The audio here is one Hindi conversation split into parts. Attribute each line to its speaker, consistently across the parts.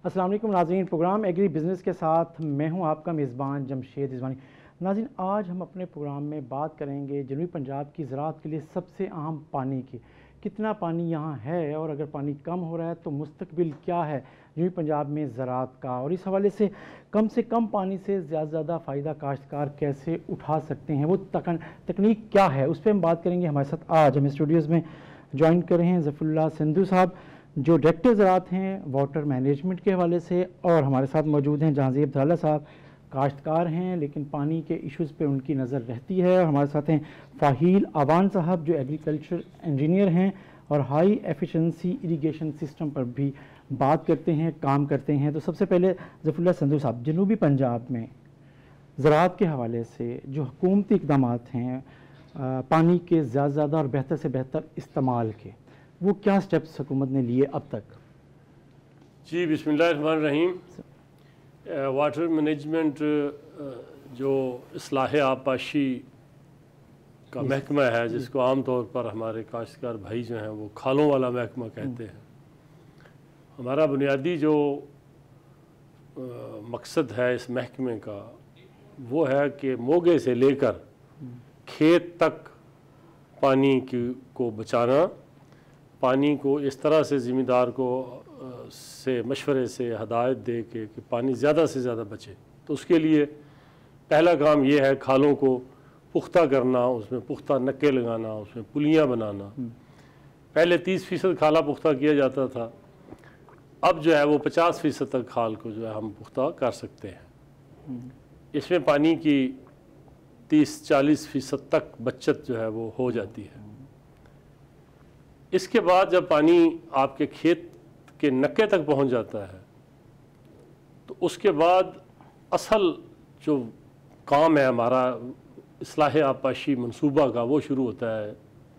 Speaker 1: अस्सलाम वालेकुम नाज़रीन, प्रोग्राम एग्री बिज़नेस के साथ मैं हूं आपका मेज़बान जमशेद रिजवानी। नाज़रीन, आज हम अपने प्रोग्राम में बात करेंगे जनूबी पंजाब की ज़राअत के लिए सबसे अहम पानी की। कितना पानी यहाँ है और अगर पानी कम हो रहा है तो मुस्तकबिल क्या है जनूबी पंजाब में ज़राअत का, और इस हवाले से कम पानी से ज़्यादा फ़ायदा काश्तकार कैसे उठा सकते हैं, वो तकनीक क्या है, उस पर हम बात करेंगे। हमारे साथ आज हमें स्टूडियोज़ में ज्वाइन कर रहे हैं ज़फ़रुल्लाह सिंधु साहब, जो डायरेक्टर ज़राअत हैं वाटर मैनेजमेंट के हवाले से, और हमारे साथ मौजूद हैं जहांगीर अब्दुल्ला साहब, काश्तकार हैं लेकिन पानी के इश्यूज़ पे उनकी नज़र रहती है, और हमारे साथ हैं फ़ाहील आवान साहब जो एग्रीकल्चर इंजीनियर हैं और हाई एफिशिएंसी इरिगेशन सिस्टम पर भी बात करते हैं, काम करते हैं। तो सबसे पहले ज़फ़रुल्लाह सिंधु साहब, जनूबी पंजाब में ज़राअत के हवाले से जो हुकूमती इक़दाम हैं पानी के ज़्यादा और बेहतर से बेहतर इस्तेमाल के, वो क्या स्टेप्स हुकूमत ने लिए अब तक?
Speaker 2: जी, बिस्मिल्लाहिर्रहमानिर्रहीम। वाटर मैनेजमेंट जो इस्लाह आबपाशी का महकमा है, जिसको आम तौर पर हमारे काश्तकार भाई जो हैं वो खालों वाला महकमा कहते हैं, हमारा बुनियादी जो मकसद है इस महकमे का वो है कि मोगे से लेकर खेत तक पानी को बचाना, पानी को इस तरह से ज़िम्मेदार को से मशवरे से हदायत दे के कि पानी ज़्यादा से ज़्यादा बचे। तो उसके लिए पहला काम ये है खालों को पुख्ता करना, उसमें पुख्ता नक्के लगाना, उसमें पुलियाँ बनाना। पहले 30% खाला पुख्ता किया जाता था, अब जो है वो 50% तक खाल को जो है हम पुख्ता कर सकते हैं। इसमें पानी की 30-40% तक बचत जो है वो हो जाती है। इसके बाद जब पानी आपके खेत के नक्के तक पहुंच जाता है तो उसके बाद असल जो काम है हमारा इस्लाह आबपाशी मंसूबा का, वो शुरू होता है।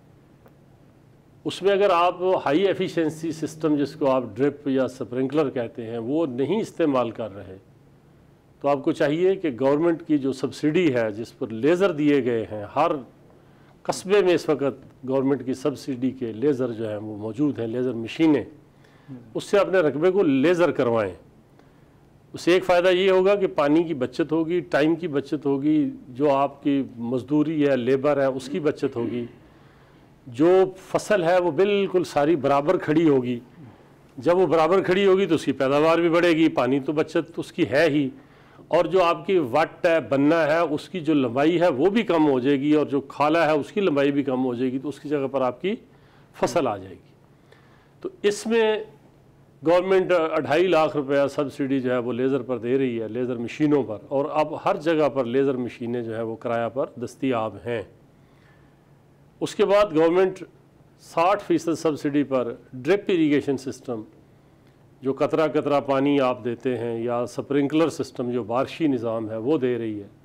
Speaker 2: उसमें अगर आप हाई एफिशिएंसी सिस्टम, जिसको आप ड्रिप या स्प्रिंकलर कहते हैं, वो नहीं इस्तेमाल कर रहे तो आपको चाहिए कि गवर्नमेंट की जो सब्सिडी है, जिस पर लेज़र दिए गए हैं, हर कस्बे में इस वक्त गवर्नमेंट की सब्सिडी के लेज़र जो हैं वो मौजूद हैं, लेज़र मशीनें, उससे अपने रकबे को लेज़र करवाएं। उससे एक फ़ायदा ये होगा कि पानी की बचत होगी, टाइम की बचत होगी, जो आपकी मजदूरी है, लेबर है, उसकी बचत होगी, जो फसल है वो बिल्कुल सारी बराबर खड़ी होगी। जब वो बराबर खड़ी होगी तो उसकी पैदावार भी बढ़ेगी, पानी तो बचत उसकी है ही, और जो आपकी वट है, बन्ना है, उसकी जो लंबाई है वो भी कम हो जाएगी, और जो खाला है उसकी लंबाई भी कम हो जाएगी, तो उसकी जगह पर आपकी फसल आ जाएगी। तो इसमें गवर्नमेंट 2.5 लाख रुपया सब्सिडी जो है वो लेज़र पर दे रही है, लेज़र मशीनों पर, और अब हर जगह पर लेज़र मशीनें जो है वो किराया पर दस्तयाब हैं। उसके बाद गवर्नमेंट 60% सब्सिडी पर ड्रिप इरीगेशन सिस्टम, जो कतरा कतरा पानी आप देते हैं, या स्प्रिंकलर सिस्टम जो बारिशी निज़ाम है वो दे रही है।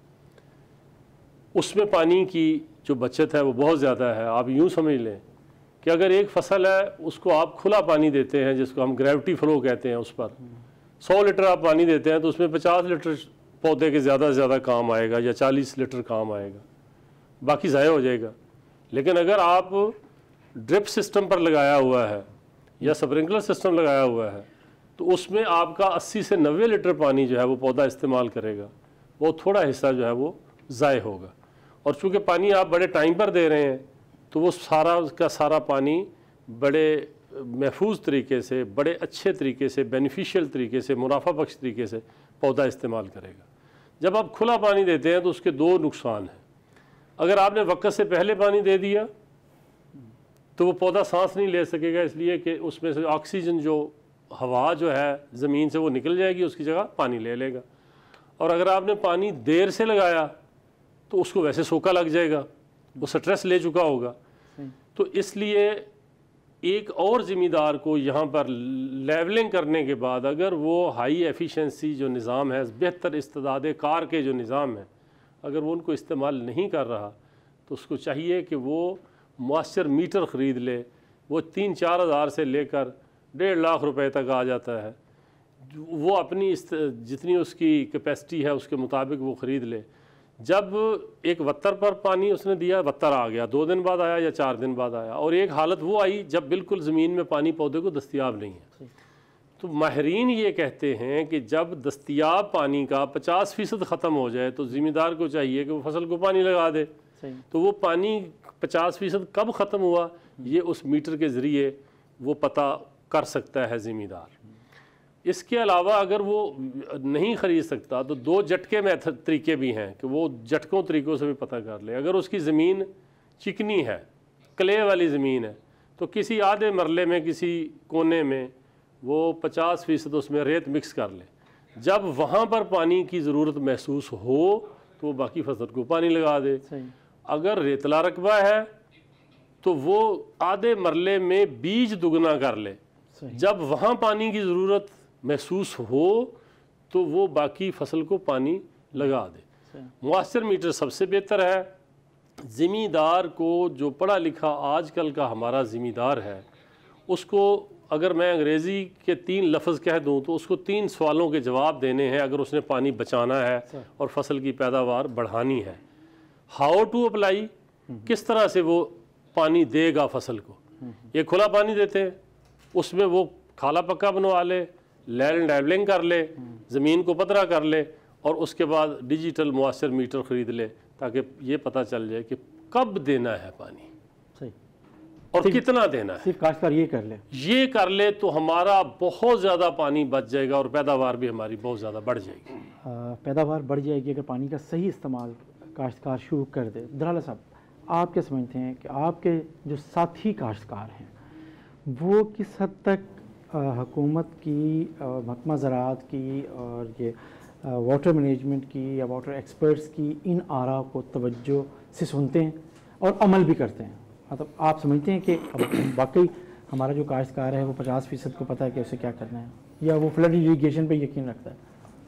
Speaker 2: उसमें पानी की जो बचत है वो बहुत ज़्यादा है। आप यूँ समझ लें कि अगर एक फसल है उसको आप खुला पानी देते हैं, जिसको हम ग्रेविटी फ्लो कहते हैं, उस पर 100 लीटर आप पानी देते हैं तो उसमें 50 लीटर पौधे के ज़्यादा से ज़्यादा काम आएगा, या 40 लीटर काम आएगा, बाकी ज़ाया हो जाएगा। लेकिन अगर आप ड्रिप सिस्टम पर लगाया हुआ है या स्प्रिंकलर सिस्टम लगाया हुआ है तो उसमें आपका 80 से 90 लीटर पानी जो है वो पौधा इस्तेमाल करेगा, वो थोड़ा हिस्सा जो है वो ज़ाय होगा। और चूँकि पानी आप बड़े टाइम पर दे रहे हैं तो वो सारा का सारा पानी बड़े महफूज तरीके से, बड़े अच्छे तरीके से, बेनिफिशियल तरीके से, मुनाफा बख्श तरीके से पौधा इस्तेमाल करेगा। जब आप खुला पानी देते हैं तो उसके दो नुकसान हैं। अगर आपने वक्त से पहले पानी दे दिया तो वो पौधा सांस नहीं ले सकेगा, इसलिए कि उसमें से ऑक्सीजन जो हवा जो है ज़मीन से वो निकल जाएगी, उसकी जगह पानी ले लेगा। और अगर आपने पानी देर से लगाया तो उसको वैसे सोका लग जाएगा, वो स्ट्रेस ले चुका होगा। तो इसलिए एक और ज़िम्मेदार को यहाँ पर लेवलिंग करने के बाद अगर वो हाई एफिशिएंसी जो निज़ाम है, बेहतर इस्तेदाद कार के जो निज़ाम है, अगर वो उनको इस्तेमाल नहीं कर रहा तो उसको चाहिए कि वो मॉइस्चर मीटर ख़रीद ले। वो 3-4 हज़ार से लेकर 1.5 लाख रुपए तक आ जाता है। वो अपनी जितनी उसकी कैपेसिटी है उसके मुताबिक वो ख़रीद ले। जब एक वत्तर पर पानी उसने दिया, वत्तर आ गया, 2 दिन बाद आया या 4 दिन बाद आया, और एक हालत वो आई जब बिल्कुल ज़मीन में पानी पौधे को दस्तयाब नहीं है, तो माहिरीन ये कहते हैं कि जब दस्तयाब पानी का 50% ख़त्म हो जाए तो ज़िम्मेदार को चाहिए कि वो फसल को पानी लगा दे। तो वो पानी 50% कब ख़त्म हुआ ये उस मीटर के ज़रिए वो पता कर सकता है ज़िम्मेदार। इसके अलावा अगर वो नहीं ख़रीद सकता तो 2 झटके मेथड तरीके भी हैं कि वो झटकों तरीक़ों से भी पता कर ले। अगर उसकी ज़मीन चिकनी है, क्ले वाली ज़मीन है, तो किसी आधे मरले में किसी कोने में वो 50% उसमें रेत मिक्स कर ले। जब वहाँ पर पानी की ज़रूरत महसूस हो तो वो बाकी फसल को पानी लगा दे। अगर रेतला रकबा है तो वो आधे मरले में बीज दुगना कर ले। जब वहाँ पानी की ज़रूरत महसूस हो तो वो बाकी फसल को पानी लगा दे। मुआसर मीटर सबसे बेहतर है। ज़िम्मेदार को, जो पढ़ा लिखा आजकल का हमारा ज़िम्मेदार है, उसको अगर मैं अंग्रेज़ी के 3 लफ्ज़ कह दूं तो उसको 3 सवालों के जवाब देने हैं अगर उसने पानी बचाना है और फसल की पैदावार बढ़ानी है। हाउ टू अप्लाई, किस तरह से वो पानी देगा फसल को। ये खुला पानी देते हैं, उसमें वो खाला पक्का बनवा ले, लैंड लेवलिंग कर ले, ज़मीन को पतरा कर ले और उसके बाद डिजिटल मुआसर मीटर ख़रीद ले ताकि ये पता चल जाए कि कब देना है पानी और कितना देना है।
Speaker 1: सिर्फ काश्तकार ये कर ले
Speaker 2: तो हमारा बहुत ज़्यादा पानी बच जाएगा और पैदावार भी हमारी बहुत ज़्यादा बढ़ जाएगी।
Speaker 1: पैदावार बढ़ जाएगी अगर पानी का सही इस्तेमाल काश्तकार शुरू कर दे। दराला साहब, आप क्या समझते हैं कि आपके जो साथी काश्तकार हैं वो किस हद तक हुकूमत की, महकमा ज़राअत की और ये वाटर मैनेजमेंट की या वाटर एक्सपर्ट्स की इन आरा को तवज्जो से सुनते हैं और अमल भी करते हैं? मतलब आप समझते हैं कि वाकई हमारा जो काश्तकार है वो 50% को पता है कि उसे क्या करना है, या वो फ्लड इरिगेशन पे यकीन रखता है?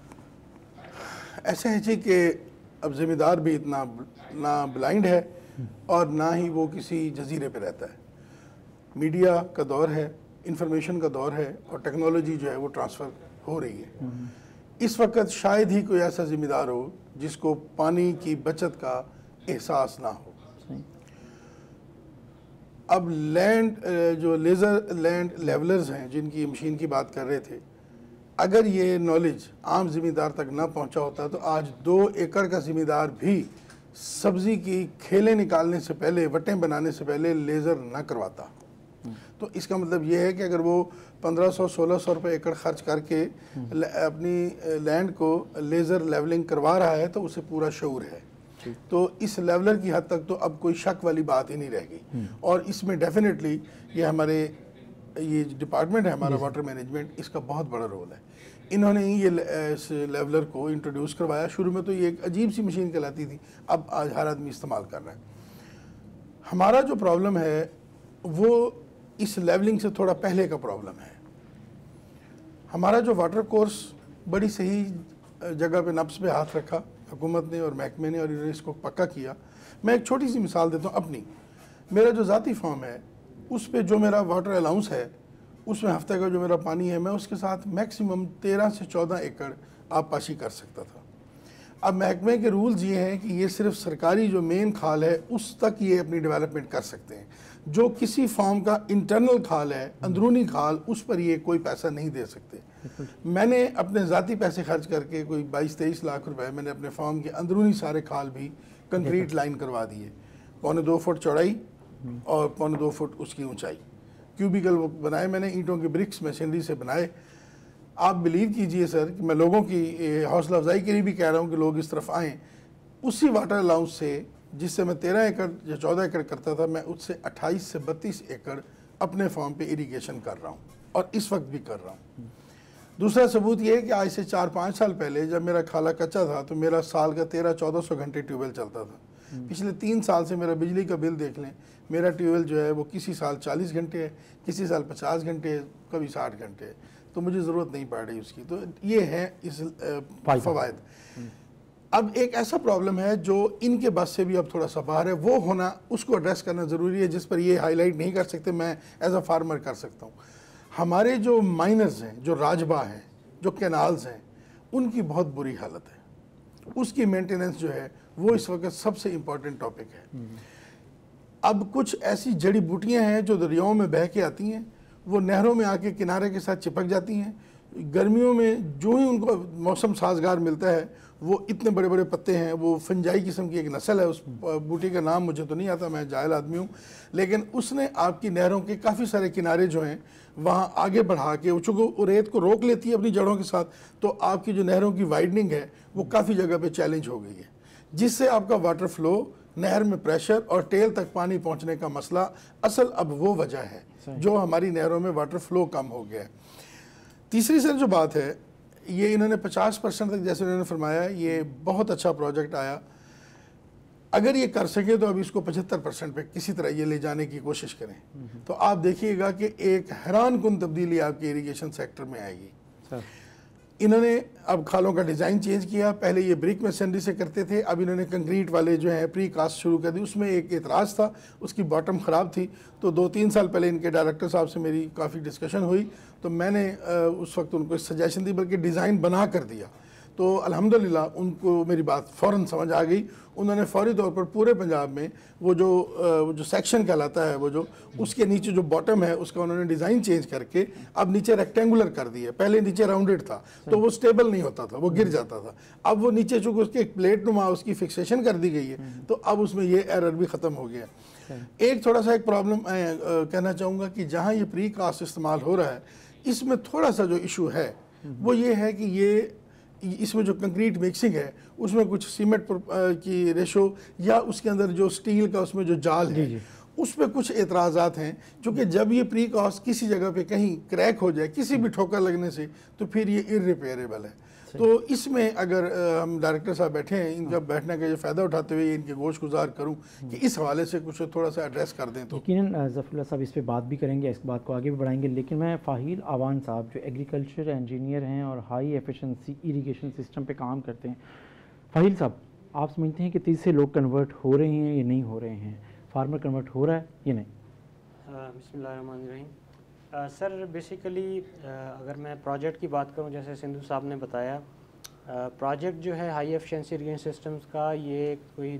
Speaker 3: ऐसा है जी कि अब ज़िम्मेदार भी इतना ना ब्लाइंड है और ना ही वो किसी जजीरे पे रहता है। मीडिया का दौर है, इंफॉर्मेशन का दौर है और टेक्नोलॉजी जो है वो ट्रांसफ़र हो रही है। इस वक्त शायद ही कोई ऐसा ज़िम्मेदार हो जिसको पानी की बचत का एहसास ना हो। अब लैंड जो लेज़र लैंड लेवलर्स हैं जिनकी मशीन की बात कर रहे थे, अगर ये नॉलेज आम ज़िम्मेदार तक ना पहुंचा होता तो आज 2 एकड़ का ज़िम्मेदार भी सब्ज़ी की खेलें निकालने से पहले, वटें बनाने से पहले लेज़र ना करवाता। तो इसका मतलब ये है कि अगर वो 1500-1600 रुपये एकड़ खर्च करके अपनी लैंड को लेज़र लेवलिंग करवा रहा है तो उसे पूरा शऊर है। तो इस लेवलर की हद तक तो अब कोई शक वाली बात ही नहीं रहेगी। और इसमें डेफिनेटली ये हमारे ये डिपार्टमेंट है हमारा वाटर मैनेजमेंट, इसका बहुत बड़ा रोल है। इन्होंने ही ये इस लेवलर को इंट्रोड्यूस करवाया। शुरू में तो ये एक अजीब सी मशीन कहलाती थी, अब आज हर आदमी इस्तेमाल कर रहा है। हमारा जो प्रॉब्लम है वो इस लेवलिंग से थोड़ा पहले का प्रॉब्लम है। हमारा जो वाटर कोर्स बड़ी सही जगह पे नब्ज़ पे हाथ रखा हुकूमत ने और महकमे ने और इन्होंने इसको पक्का किया। मैं एक छोटी सी मिसाल देता हूँ अपनी। मेरा जो ज़ाती फार्म है उस पे जो मेरा वाटर अलाउंस है उसमें हफ्ते का जो मेरा पानी है मैं उसके साथ मैक्सिमम 13 से 14 एकड़ आबपाशी कर सकता था। अब महकमे के रूल्स ये हैं कि ये सिर्फ सरकारी जो मेन खाल है उस तक ये अपनी डेवलपमेंट कर सकते हैं। जो किसी फार्म का इंटरनल खाल है, अंदरूनी खाल, उस पर ये कोई पैसा नहीं दे सकते। मैंने अपने ज़ाती पैसे खर्च करके कोई 22-23 लाख रुपए मैंने अपने फार्म के अंदरूनी सारे खाल भी कंक्रीट लाइन करवा दिए, 1.25 फुट चौड़ाई और 1.25 फुट उसकी ऊंचाई। क्यूबिकल वो बनाए मैंने, ईंटों के ब्रिक्स मशीनरी से बनाए। आप बिलीव कीजिए सर कि मैं लोगों की हौसला अफजाई के लिए भी कह रहा हूँ कि लोग इस तरफ आएँ। उसी वाटर अलाउंस से जिससे मैं 13 एकड़ या 14 एकड़ करता था, मैं उससे 28 से 32 एकड़ अपने फार्म पे इरिगेशन कर रहा हूँ और इस वक्त भी कर रहा हूँ। दूसरा सबूत ये है कि आज से 4-5 साल पहले जब मेरा खाला कच्चा था तो मेरा साल का 1300-1400 घंटे ट्यूबवेल चलता था। पिछले 3 साल से मेरा बिजली का बिल देख लें, मेरा ट्यूबवेल जो है वो किसी साल 40 घंटे है, किसी साल 50 घंटे है, कभी 60 घंटे है। तो मुझे ज़रूरत नहीं पड़ रही उसकी। तो ये है इस फ़वाइद। अब एक ऐसा प्रॉब्लम है जो इनके बस से भी अब थोड़ा सा बाहर है, वो होना, उसको एड्रेस करना ज़रूरी है, जिस पर ये हाईलाइट नहीं कर सकते, मैं एज अ फार्मर कर सकता हूँ। हमारे जो माइनर्स हैं, जो राजबा हैं, जो कैनाल्स हैं, उनकी बहुत बुरी हालत है। उसकी मेंटेनेंस जो है वो इस वक्त सबसे इम्पॉर्टेंट टॉपिक है। अब कुछ ऐसी जड़ी बूटियाँ हैं जो दरियाओं में बह के आती हैं, वो नहरों में आके किनारे के साथ चिपक जाती हैं, गर्मियों में जो ही उनको मौसम साजगार मिलता है वो इतने बड़े बड़े पत्ते हैं, वो फंजाई किस्म की एक नस्ल है, उस बूटी का नाम मुझे तो नहीं आता, मैं जाहिल आदमी हूँ, लेकिन उसने आपकी नहरों के काफ़ी सारे किनारे जो हैं वहाँ आगे बढ़ा के चूँकि रेत को रोक लेती है अपनी जड़ों के साथ, तो आपकी जो नहरों की वाइडनिंग है वो काफ़ी जगह पे चैलेंज हो गई है, जिससे आपका वाटर फ्लो, नहर में प्रेशर और टेल तक पानी पहुँचने का मसला असल अब वो वजह है जो हमारी नहरों में वाटर फ्लो कम हो गया है। तीसरी सर जो बात है, ये इन्होंने 50% तक, जैसे उन्होंने फरमाया, ये बहुत अच्छा प्रोजेक्ट आया, अगर ये कर सके तो अब इसको 75% पे किसी तरह ये ले जाने की कोशिश करें, तो आप देखिएगा कि एक हैरान कुन तब्दीली आपके इरिगेशन सेक्टर में आएगी। इन्होंने अब खालों का डिज़ाइन चेंज किया, पहले ये ब्रिक मशीनरी से करते थे, अब इन्होंने कंक्रीट वाले जो है प्री कास्ट शुरू कर दी। उसमें एक एतराज़ था, उसकी बॉटम ख़राब थी, तो 2-3 साल पहले इनके डायरेक्टर साहब से मेरी काफ़ी डिस्कशन हुई, तो मैंने उस वक्त उनको सजेशन दी, बल्कि डिज़ाइन बना कर दिया। तो अल्हम्दुलिल्लाह उनको मेरी बात फ़ौरन समझ आ गई, उन्होंने फौरी तौर पर पूरे पंजाब में वो जो सेक्शन कहलाता है, वो जो उसके नीचे जो बॉटम है उसका उन्होंने डिज़ाइन चेंज करके अब नीचे रेक्टेंगुलर कर दिया। पहले नीचे राउंडेड था तो वो स्टेबल नहीं होता था, वो गिर जाता था, अब वो नीचे चूँकि उसके एक प्लेट नुमा उसकी फिक्सेशन कर दी गई है, तो अब उसमें ये एरर भी ख़त्म हो गया। एक थोड़ा सा एक प्रॉब्लम कहना चाहूँगा कि जहाँ ये प्री कास्ट इस्तेमाल हो रहा है, इसमें थोड़ा सा जो इशू है वो ये है कि ये इसमें जो कंक्रीट मिक्सिंग है उसमें कुछ सीमेंट की रेशो या उसके अंदर जो स्टील का उसमें जो जाल है उस पर कुछ एतराज़ात हैं, क्योंकि जब ये प्री कास्ट किसी जगह पे कहीं क्रैक हो जाए किसी भी ठोकर लगने से तो फिर ये इररिपेयरेबल है। तो इसमें अगर हम डायरेक्टर साहब बैठे हैं, इनका बैठने का जो फ़ायदा उठाते हुए इनके गोश गुजार करूँ कि इस हवाले से कुछ थोड़ा सा एड्रेस कर दें। तो
Speaker 1: यकीनन ज़फ़रुल्लाह साहब इस पे बात भी करेंगे, इस बात को आगे भी बढ़ाएंगे, लेकिन मैं फ़ाहिल आवान साहब जो एग्रीकल्चर इंजीनियर हैं और हाई एफिशिएंसी इरिगेशन सिस्टम पे काम करते हैं, फ़ाहिल साहब आप समझते हैं कि 30 से लोग कन्वर्ट हो रहे हैं या नहीं हो रहे हैं, फार्मर कन्वर्ट हो रहा है या नहीं?
Speaker 4: बिस्मिल्लाहिर्रहमानिर्रहीम। सर बेसिकली अगर मैं प्रोजेक्ट की बात करूं, जैसे सिंधु साहब ने बताया, प्रोजेक्ट जो है हाई एफिशिएंसी इरिगेशन सिस्टम्स का ये कोई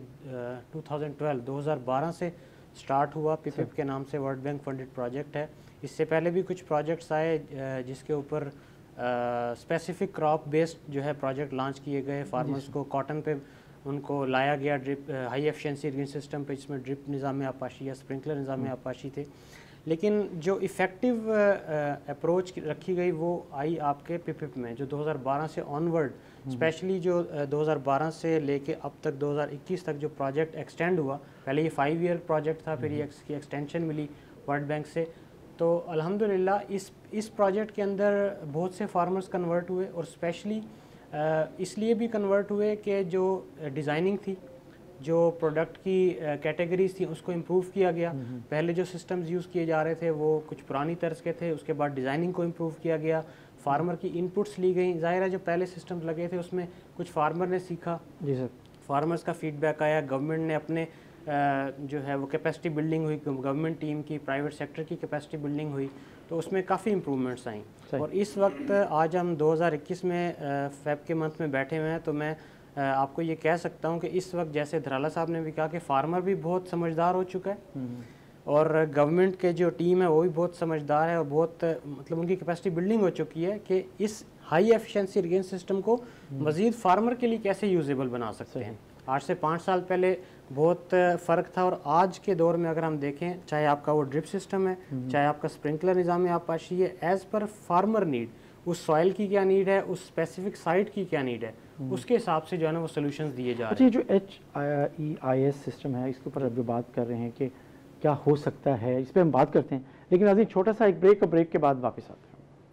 Speaker 4: 2012 से स्टार्ट हुआ, पीपीप के नाम से वर्ल्ड बैंक फंडेड प्रोजेक्ट है। इससे पहले भी कुछ प्रोजेक्ट्स आए जिसके ऊपर स्पेसिफिक क्रॉप बेस्ड जो है प्रोजेक्ट लॉन्च किए गए, फार्मर्स को कॉटन पे उनको लाया गया drip high efficiency irrigation system पे, जिसमें ड्रिप निज़ाम आपाशी या स्प्रिंकलर निज़ाम आपाशी थे। लेकिन जो इफ़ेक्टिव अप्रोच रखी गई वो आई आपके पीपीप में, जो 2012 से ऑनवर्ड, स्पेशली जो 2012 से लेके अब तक 2021 तक जो प्रोजेक्ट एक्सटेंड हुआ, पहले ये 5 ईयर प्रोजेक्ट था, फिर ये इसकी एक्सटेंशन मिली वर्ल्ड बैंक से, तो अल्हम्दुलिल्लाह इस प्रोजेक्ट के अंदर बहुत से फार्मर्स कन्वर्ट हुए, और स्पेशली इसलिए भी कन्वर्ट हुए कि जो डिज़ाइनिंग थी, जो प्रोडक्ट की कैटेगरीज थी उसको इम्प्रूव किया गया। पहले जो सिस्टम्स यूज़ किए जा रहे थे वो कुछ पुरानी तर्ज के थे, उसके बाद डिज़ाइनिंग को इम्प्रूव किया गया, फार्मर की इनपुट्स ली गई। ज़ाहिर है जो पहले सिस्टम्स लगे थे उसमें कुछ फार्मर ने सीखा, जी सर, फार्मर्स का फीडबैक आया, गवर्नमेंट ने अपने जो है वो कैपेसिटी बिल्डिंग हुई, गवर्नमेंट टीम की, प्राइवेट सेक्टर की कैपेसिटी बिल्डिंग हुई, तो उसमें काफ़ी इम्प्रूवमेंट्स आई। और इस वक्त आज हम 2021 में फेब के मंथ में बैठे हुए हैं, तो मैं आपको ये कह सकता हूँ कि इस वक्त जैसे धराला साहब ने भी कहा कि फार्मर भी बहुत समझदार हो चुका है और गवर्नमेंट के जो टीम है वो भी बहुत समझदार है और बहुत मतलब उनकी कैपेसिटी बिल्डिंग हो चुकी है कि इस हाई एफिशिएंसी इरिगेशन सिस्टम को मज़ीद फार्मर के लिए कैसे यूजेबल बना सकते हैं। आज से 5 साल पहले बहुत फ़र्क था, और आज के दौर में अगर हम देखें, चाहे आपका वो ड्रिप सिस्टम है, चाहे आपका स्प्रिंकलर निज़ाम आपाशी है, एज़ पर फार्मर नीड, उस सॉइल की क्या नीड है, उस स्पेसिफिक साइट की क्या नीड है, उसके हिसाब से जो है ना वो सोल्यूशंस दिए जा रहे हैं।
Speaker 1: जो HEIS सिस्टम है इसके ऊपर अभी बात कर रहे हैं कि क्या हो सकता है, इस पर हम बात करते हैं, लेकिन आज एक छोटा सा एक ब्रेक के बाद वापस आते हैं।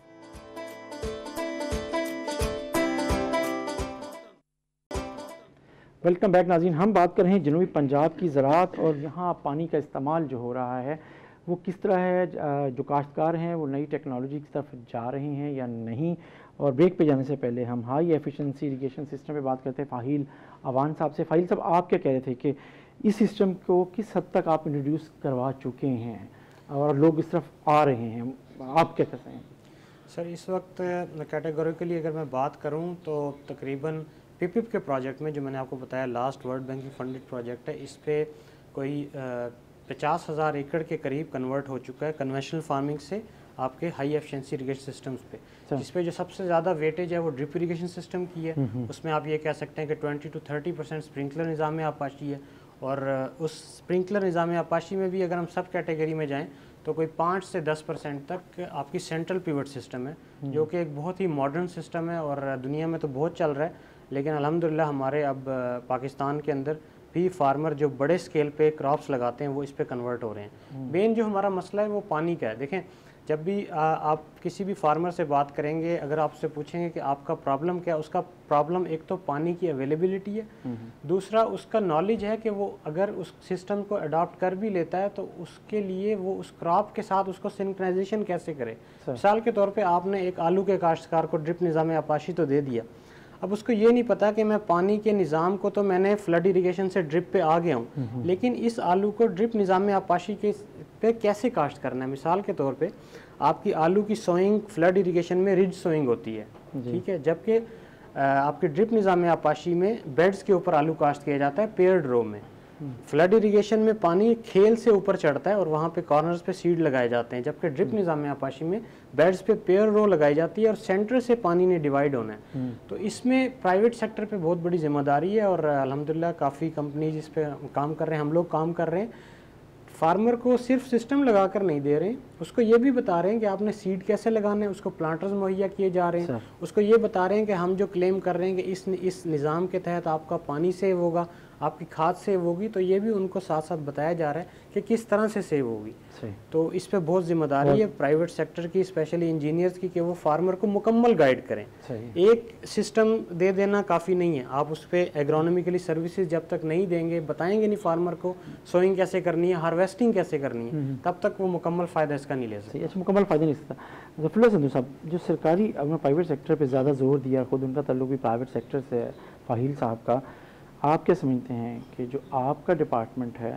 Speaker 1: वेलकम बैक नाज़रीन, हम बात कर रहे हैं जनूबी पंजाब की ज़राअत और यहाँ पानी का इस्तेमाल जो हो रहा है वो किस तरह है, जो काश्तकार हैं वो नई टेक्नोलॉजी की तरफ जा रहे हैं या नहीं। और ब्रेक पे जाने से पहले हम हाई एफिशिएंसी इरिगेशन सिस्टम पे बात करते हैं फ़ाहिल आवान साहब से। फ़ाहिल साहब, आप क्या कह रहे थे कि इस सिस्टम को किस हद तक आप इंट्रोड्यूस करवा चुके हैं और लोग इस तरफ आ रहे हैं, आप क्या कहते हैं?
Speaker 4: सर इस वक्त कैटेगोरिकली अगर मैं बात करूँ तो तकरीबन पीपीप के प्रोजेक्ट में, जो मैंने आपको बताया लास्ट वर्ल्ड बैंक की फंडेड प्रोजेक्ट है, इस पर कोई 50,000 एकड़ के करीब कन्वर्ट हो चुका है कन्वेंशनल फार्मिंग से आपके हाई एफिशिएंसी इरिगेशन सिस्टम्स पे, जिस पे जो सबसे ज़्यादा वेटेज है वो ड्रिप इरिगेशन सिस्टम की है। उसमें आप ये कह सकते हैं कि 20 to 30% स्प्रिंकलर निज़ाम आपाशी है, और उस स्प्रिंकलर निज़ाम आपाशी में भी अगर हम सब कैटेगरी में जाएँ तो कोई 5 से 10% तक आपकी सेंट्रल पिवट सिस्टम है, जो कि एक बहुत ही मॉडर्न सिस्टम है और दुनिया में तो बहुत चल रहा है, लेकिन अल्हम्दुलिल्लाह हमारे अब पाकिस्तान के अंदर भी फार्मर जो बड़े स्केल पे क्रॉप्स लगाते हैं वो इस पे कन्वर्ट हो रहे हैं। मेन जो हमारा मसला है वो पानी का है। देखें, जब भी आप किसी भी फार्मर से बात करेंगे, अगर आपसे पूछेंगे कि आपका प्रॉब्लम क्या है, उसका प्रॉब्लम एक तो पानी की अवेलेबिलिटी है, दूसरा उसका नॉलेज है कि वो अगर उस सिस्टम को अडॉप्ट कर भी लेता है तो उसके लिए वो उस क्रॉप के साथ उसको सिंक्रोनाइजेशन कैसे करे। मिसाल के तौर पे आपने एक आलू के काश्तकार को ड्रिप निज़ाम आपाशी तो दे दिया, अब उसको ये नहीं पता कि मैं पानी के निज़ाम को तो मैंने फ्लड इरिगेशन से ड्रिप पे आ गया हूँ, लेकिन इस आलू को ड्रिप निज़ाम आपाशी के पे कैसे काश्त करना है। मिसाल के तौर पे आपकी आलू की सोइंग फ्लड इरिगेशन में रिज सोइंग होती है, ठीक है, जबकि आपके ड्रिप निज़ाम आपाशी में बेड्स के ऊपर आलू काश्त किया जाता है पेयर्ड रो में। फ्लड इरिगेशन में पानी खेल से ऊपर चढ़ता है और वहाँ पे कॉर्नर्स पे सीड लगाए जाते हैं, जबकि ड्रिप निज़ाम आपाशी में बेड्स पे पेयर रो लगाई जाती है और सेंटर से पानी ने डिवाइड होना है। तो इसमें प्राइवेट सेक्टर पे बहुत बड़ी जिम्मेदारी है और अल्हम्दुलिल्लाह काफ़ी कंपनीज इस पे काम कर रहे हैं, हम लोग काम कर रहे हैं। फार्मर को सिर्फ सिस्टम लगा कर नहीं दे रहे हैं, उसको ये भी बता रहे हैं कि आपने सीड कैसे लगाना है, उसको प्लांटर्स मुहैया किए जा रहे हैं, उसको ये बता रहे हैं कि हम जो क्लेम कर रहे हैं कि इस निज़ाम के तहत आपका पानी सेव होगा, आपकी खाद सेव होगी, तो ये भी उनको साथ साथ बताया जा रहा है कि किस तरह से सेव होगी। तो इस पे बहुत जिम्मेदारी है प्राइवेट सेक्टर की, स्पेशली इंजीनियर्स की, कि वो फार्मर को मुकम्मल गाइड करें। एक सिस्टम दे देना काफ़ी नहीं है, आप उस पर एग्रोनॉमिकली सर्विसेज जब तक नहीं देंगे, बताएंगे नहीं फार्मर को सोइंग कैसे करनी है, हार्वेस्टिंग कैसे करनी है, तब तक वो मुकम्मल फ़ायदा इसका नहीं ले सकते।
Speaker 1: अच्छा, मुकम्मल फ़ायदा नहीं सकता। ज़फ़रुल्लाह संधू साहब, जो सरकारी अपना प्राइवेट सेक्टर पर ज़्यादा जोर दिया, खुद उनका ताल्लुक भी प्राइवेट सेक्टर से है, फाहिल साहब का, आप क्या समझते हैं कि जो आपका डिपार्टमेंट है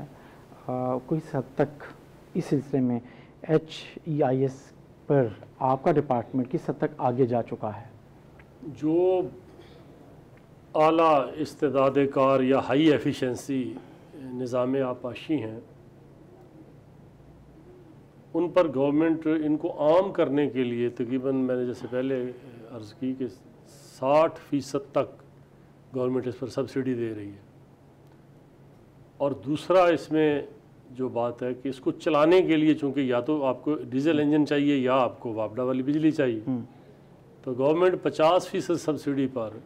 Speaker 1: कोई हद तक इस सिलसिले में HEIS पर आपका डिपार्टमेंट किस हद तक आगे जा चुका है?
Speaker 2: जो आला इस्तेदाद कार या हाई एफिशिएंसी निज़ाम आपाशी हैं, उन पर गवर्नमेंट इनको आम करने के लिए तकरीबन, मैंने जैसे पहले अर्ज़ की कि 60% तक गवर्नमेंट इस पर सब्सिडी दे रही है। और दूसरा इसमें जो बात है कि इसको चलाने के लिए, चूँकि या तो आपको डीजल इंजन चाहिए या आपको वापडा वाली बिजली चाहिए, तो गवर्नमेंट 50% सब्सिडी पर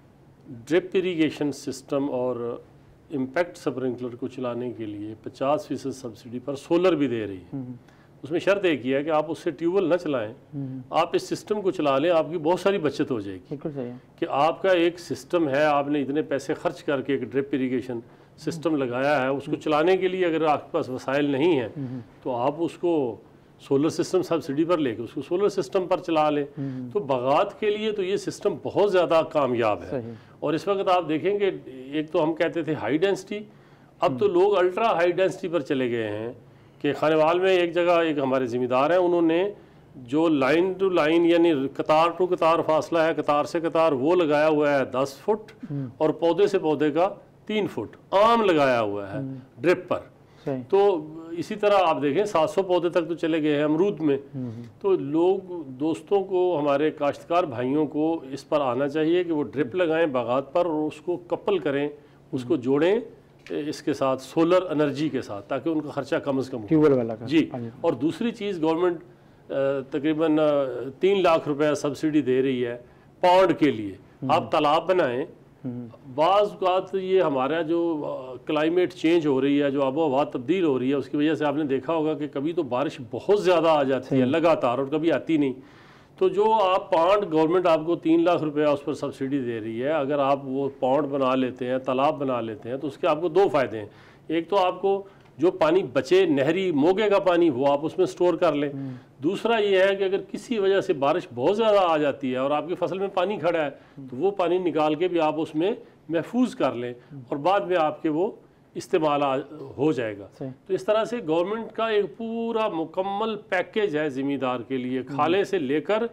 Speaker 2: ड्रिप इरिगेशन सिस्टम और इम्पैक्ट स्प्रिंकलर को चलाने के लिए 50% सब्सिडी पर सोलर भी दे रही है। उसमें शर्त एक ही है कि आप उससे ट्यूबवेल न चलाएं, आप इस सिस्टम को चला लें, आपकी बहुत सारी बचत हो जाएगी। कि आपका एक सिस्टम है, आपने इतने पैसे खर्च करके एक ड्रिप इरिगेशन सिस्टम लगाया है, उसको चलाने के लिए अगर आपके पास वसाइल नहीं है तो आप उसको सोलर सिस्टम सब्सिडी पर लेके उसको सोलर सिस्टम पर चला लें। तो बागात के लिए तो ये सिस्टम बहुत ज़्यादा कामयाब है। और इस वक्त आप देखेंगे, एक तो हम कहते थे हाई डेंसिटी, अब तो लोग अल्ट्रा हाई डेंसिटी पर चले गए हैं। कि खानेवाल में एक जगह एक हमारे ज़िम्मेदार हैं, उन्होंने जो लाइन टू लाइन यानी कतार टू कतार फासला है, कतार से कतार, वो लगाया हुआ है 10 फुट और पौधे से पौधे का 3 फुट आम लगाया हुआ है ड्रिप पर। तो इसी तरह आप देखें 700 पौधे तक तो चले गए हैं अमरूद में। तो लोग, दोस्तों को, हमारे काश्तकार भाइयों को इस पर आना चाहिए कि वो ड्रिप लगाएं बागात पर और उसको कपल करें, उसको जोड़ें इसके साथ सोलर एनर्जी के साथ, ताकि उनका खर्चा कम से कम
Speaker 1: ट्यूबवेल वाला का।
Speaker 2: जी। और दूसरी चीज़, गवर्नमेंट तकरीबन 3 लाख रुपया सब्सिडी दे रही है पौंड के लिए। आप तालाब बनाएं। बाज़ औक़ात ये हमारा जो क्लाइमेट चेंज हो रही है, जो आबो हवा तब्दील हो रही है, उसकी वजह से आपने देखा होगा कि कभी तो बारिश बहुत ज़्यादा आ जाती है लगातार और कभी आती नहीं। तो जो आप पॉन्ड, गवर्नमेंट आपको 3 लाख रुपया उस पर सब्सिडी दे रही है, अगर आप वो पॉन्ड बना लेते हैं, तालाब बना लेते हैं, तो उसके आपको 2 फ़ायदे हैं। एक तो आपको जो पानी बचे, नहरी मोगे का पानी, वो आप उसमें स्टोर कर लें। दूसरा ये है कि अगर किसी वजह से बारिश बहुत ज़्यादा आ जाती है और आपकी फसल में पानी खड़ा है, तो वो पानी निकाल के भी आप उसमें महफूज कर लें और बाद में आपके वो इस्तेमाल हो जाएगा। तो इस तरह से गवर्नमेंट का एक पूरा मुकम्मल पैकेज है ज़िम्मेदार के लिए, खाले से लेकर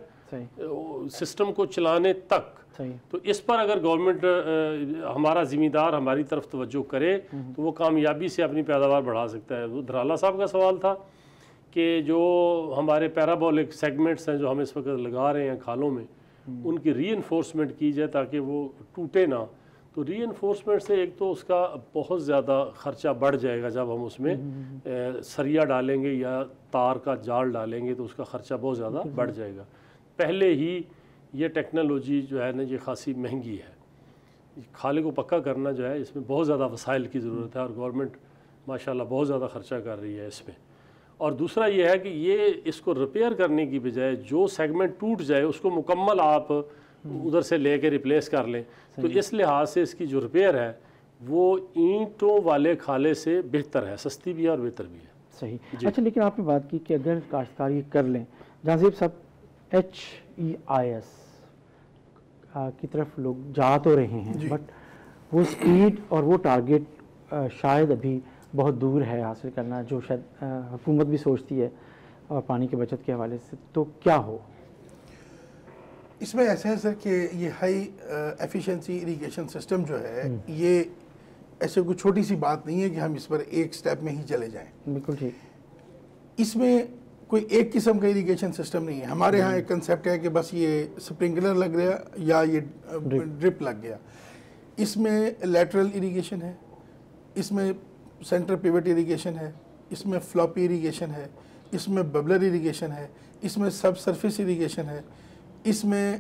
Speaker 2: सिस्टम को चलाने तक। तो इस पर अगर गवर्नमेंट, हमारा ज़िम्मेदार हमारी तरफ तवज्जो करे तो वो कामयाबी से अपनी पैदावार बढ़ा सकता है। वो धराला साहब का सवाल था कि जो हमारे पैराबोलिक सेगमेंट्स हैं जो हम इस वक्त लगा रहे हैं खालों में, उनकी रीइंफोर्समेंट की जाए ताकि वो टूटे ना। तो रीइंफोर्समेंट से एक तो उसका बहुत ज़्यादा ख़र्चा बढ़ जाएगा, जब हम उसमें सरिया डालेंगे या तार का जाल डालेंगे तो उसका ख़र्चा बहुत ज़्यादा बढ़ जाएगा। पहले ही ये टेक्नोलॉजी जो है ना ये खासी महंगी है, खाले को पक्का करना जो है इसमें बहुत ज़्यादा वसाइल की ज़रूरत है और गवर्नमेंट माशाल्लाह बहुत ज़्यादा ख़र्चा कर रही है इसमें। और दूसरा ये है कि ये इसको रिपेयर करने की बजाय जो सेगमेंट टूट जाए उसको मुकम्मल आप उधर से लेके रिप्लेस कर लें, तो इस लिहाज से इसकी जो रिपेयर है वो ईंटों वाले खाले से बेहतर है, सस्ती भी है और बेहतर भी है।
Speaker 1: सही। अच्छा, लेकिन आपने बात की कि अगर काश्तकार ये कर लें, जहाँ सब HEIS की तरफ लोग जा तो रहे हैं, बट वो स्पीड और वो टारगेट शायद अभी बहुत दूर है हासिल करना, जो शायद हुकूमत भी सोचती है और पानी की बचत के हवाले से, तो क्या हो
Speaker 3: इसमें? ऐसा है सर कि ये हाई एफिशिएंसी इरिगेशन सिस्टम जो है, ये ऐसे कोई छोटी सी बात नहीं है कि हम इस पर एक स्टेप में ही चले जाएं।
Speaker 1: बिल्कुल ठीक।
Speaker 3: इसमें कोई एक किस्म का इरिगेशन सिस्टम नहीं है। हमारे यहाँ एक कंसेप्ट है कि बस ये स्प्रिंकलर लग गया या ये ड्रिप लग गया। इसमें लैटरल इरिगेशन है, इसमें सेंटर पिवट इरिगेशन है, इसमें फ्लॉपी इरिगेशन है, इसमें बबलर इरिगेशन है, इसमें सब सरफेस इरिगेशन है, इसमें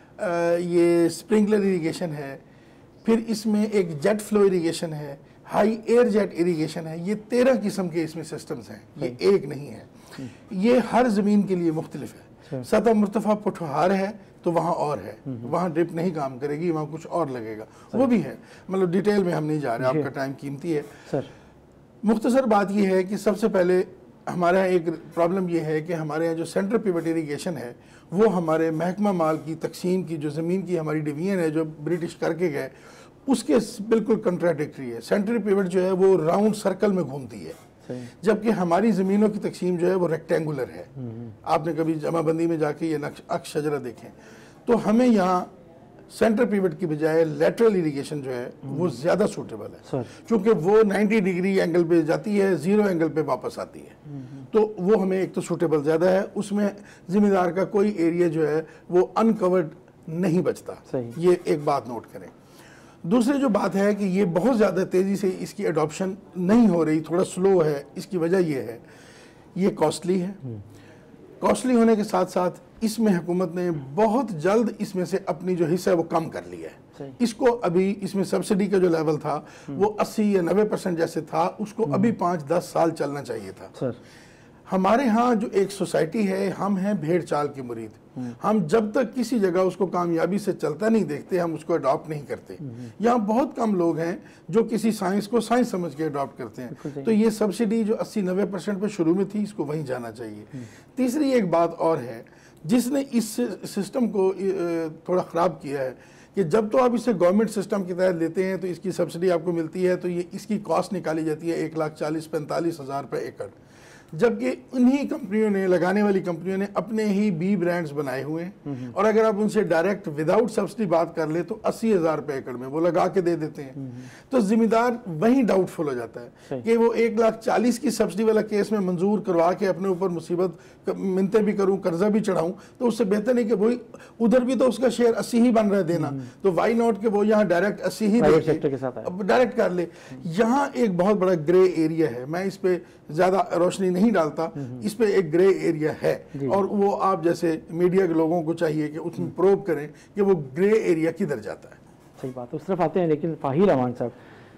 Speaker 3: ये स्प्रिंकलर इरिगेशन है, फिर इसमें एक जेट फ्लो इरिगेशन है, हाई एयर जेट इरिगेशन है। ये 13 किस्म के इसमें सिस्टम्स हैं, ये एक नहीं है। ये हर ज़मीन के लिए मुख्तलिफ है। सतह मुर्तफ़ा पुठहार है तो वहाँ और है, वहाँ ड्रिप नहीं काम करेगी, वहाँ कुछ और लगेगा, वो भी है। मतलब डिटेल में हम नहीं जा रहे, आपका टाइम कीमती है
Speaker 1: सर।
Speaker 3: मुख्तसर बात यह है कि सबसे पहले हमारे यहाँ एक प्रॉब्लम यह है कि हमारे यहाँ जो सेंटर पिवट इरिगेशन है वो हमारे महकमा माल की तकसीम की जो ज़मीन की हमारी डिवीजन है जो ब्रिटिश करके गए उसके बिल्कुल कंट्राडिक्टरी है। सेंटर पिवट जो है वो राउंड सर्कल में घूमती है, जबकि हमारी ज़मीनों की तकसीम जो है वो रेक्टेंगुलर है। आपने कभी जमाबंदी में जाके ये अक्ष शजरा देखें तो हमें यहाँ सेंटर पिवट की बजाय लेटरल इरिगेशन जो है वो ज़्यादा सूटेबल है, क्योंकि वो 90 डिग्री एंगल पे जाती है, 0 एंगल पे वापस आती है, तो वो हमें एक तो सूटेबल ज़्यादा है। उसमें ज़िम्मेदार का कोई एरिया जो है वो अनकवर्ड नहीं बचता, ये एक बात नोट करें। दूसरी जो बात है कि ये बहुत ज़्यादा तेज़ी से इसकी एडॉप्शन नहीं हो रही, थोड़ा स्लो है। इसकी वजह ये है, ये कॉस्टली है। कॉस्टली होने के साथ साथ इसमें हुकूमत ने बहुत जल्द इसमें से अपनी जो हिस्सा है वो कम कर लिया है। इसको अभी इसमें सब्सिडी का जो लेवल था वो 80 या 90% जैसे था, उसको अभी 5-10 साल चलना चाहिए था। सर, हमारे यहाँ जो एक सोसाइटी है, हम हैं भेड़ चाल के मुरीद। हम जब तक किसी जगह उसको कामयाबी से चलता नहीं देखते हम उसको अडॉप्ट नहीं करते। यहाँ बहुत कम लोग हैं जो किसी साइंस को साइंस समझ के अडॉप्ट करते हैं। तो ये सब्सिडी जो 80-90% पे शुरू में थी, इसको वहीं जाना चाहिए। तीसरी एक बात और है जिसने इस सिस्टम को थोड़ा ख़राब किया है कि जब तो आप इसे गवर्नमेंट सिस्टम के तहत लेते हैं तो इसकी सब्सिडी आपको मिलती है, तो ये इसकी कॉस्ट निकाली जाती है 1,40,45 हज़ार रुपये एकड़, जबकि उन्हीं कंपनियों ने, लगाने वाली कंपनियों ने अपने ही बी ब्रांड्स बनाए हुए हैं। और अगर आप उनसे डायरेक्ट विदाउट सब्सिडी बात कर ले तो 80,000 रुपये एकड़ में वो लगा के दे देते हैं। तो जिम्मेदार वहीं डाउटफुल हो जाता है कि वो 1,40,000 की सब्सिडी वाला केस में मंजूर करवा के अपने ऊपर मुसीबत मिन्नतें भी करूं, कर्जा भी चढ़ाऊं, तो उससे बेहतर नहीं कि वही उधर भी तो उसका शेयर 80 ही बन रहा है देना, तो वाई नॉट के वो यहाँ डायरेक्ट 80 ही डायरेक्ट कर ले। यहाँ एक बहुत बड़ा ग्रे एरिया है, मैं इस पे ज्यादा रोशनी नहीं डालता, इस पे एक ग्रे एरिया है और वो आप जैसे मीडिया के लोगों को चाहिए कि उसमें प्रोब करें कि वो ग्रे एरिया किधर जाता है।
Speaker 1: सही बात, उस तरफ आते हैं। लेकिन फाहिर अमान साहब,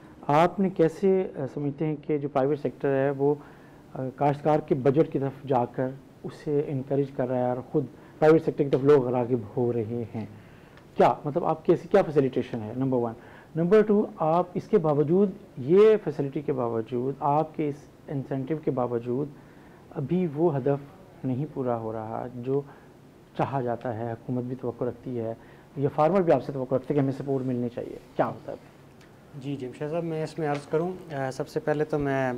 Speaker 1: आपने कैसे समझते हैं कि जो प्राइवेट सेक्टर है वो काश्तकार के बजट की तरफ जाकर उसे इनकरेज कर रहा है और ख़ुद प्राइवेट सेक्टर की तरफ लोग राग़िब हो रहे हैं? क्या मतलब आप कैसी क्या फैसिलिटेशन है, नंबर 1। नंबर 2, आप इसके बावजूद, ये फैसिलिटी के बावजूद, आपके इस इंसेंटिव के बावजूद अभी वो हदफ नहीं पूरा हो रहा जो चाहा जाता है, हुकूमत भी तवक्को रखती है या फार्मर भी आपसे तवक्को रखते हैं कि हमें सपोर्ट मिलनी चाहिए, क्या होता है?
Speaker 4: जी जमशेद साहब, मैं इसमें अर्ज़ करूँ, सबसे पहले तो मैं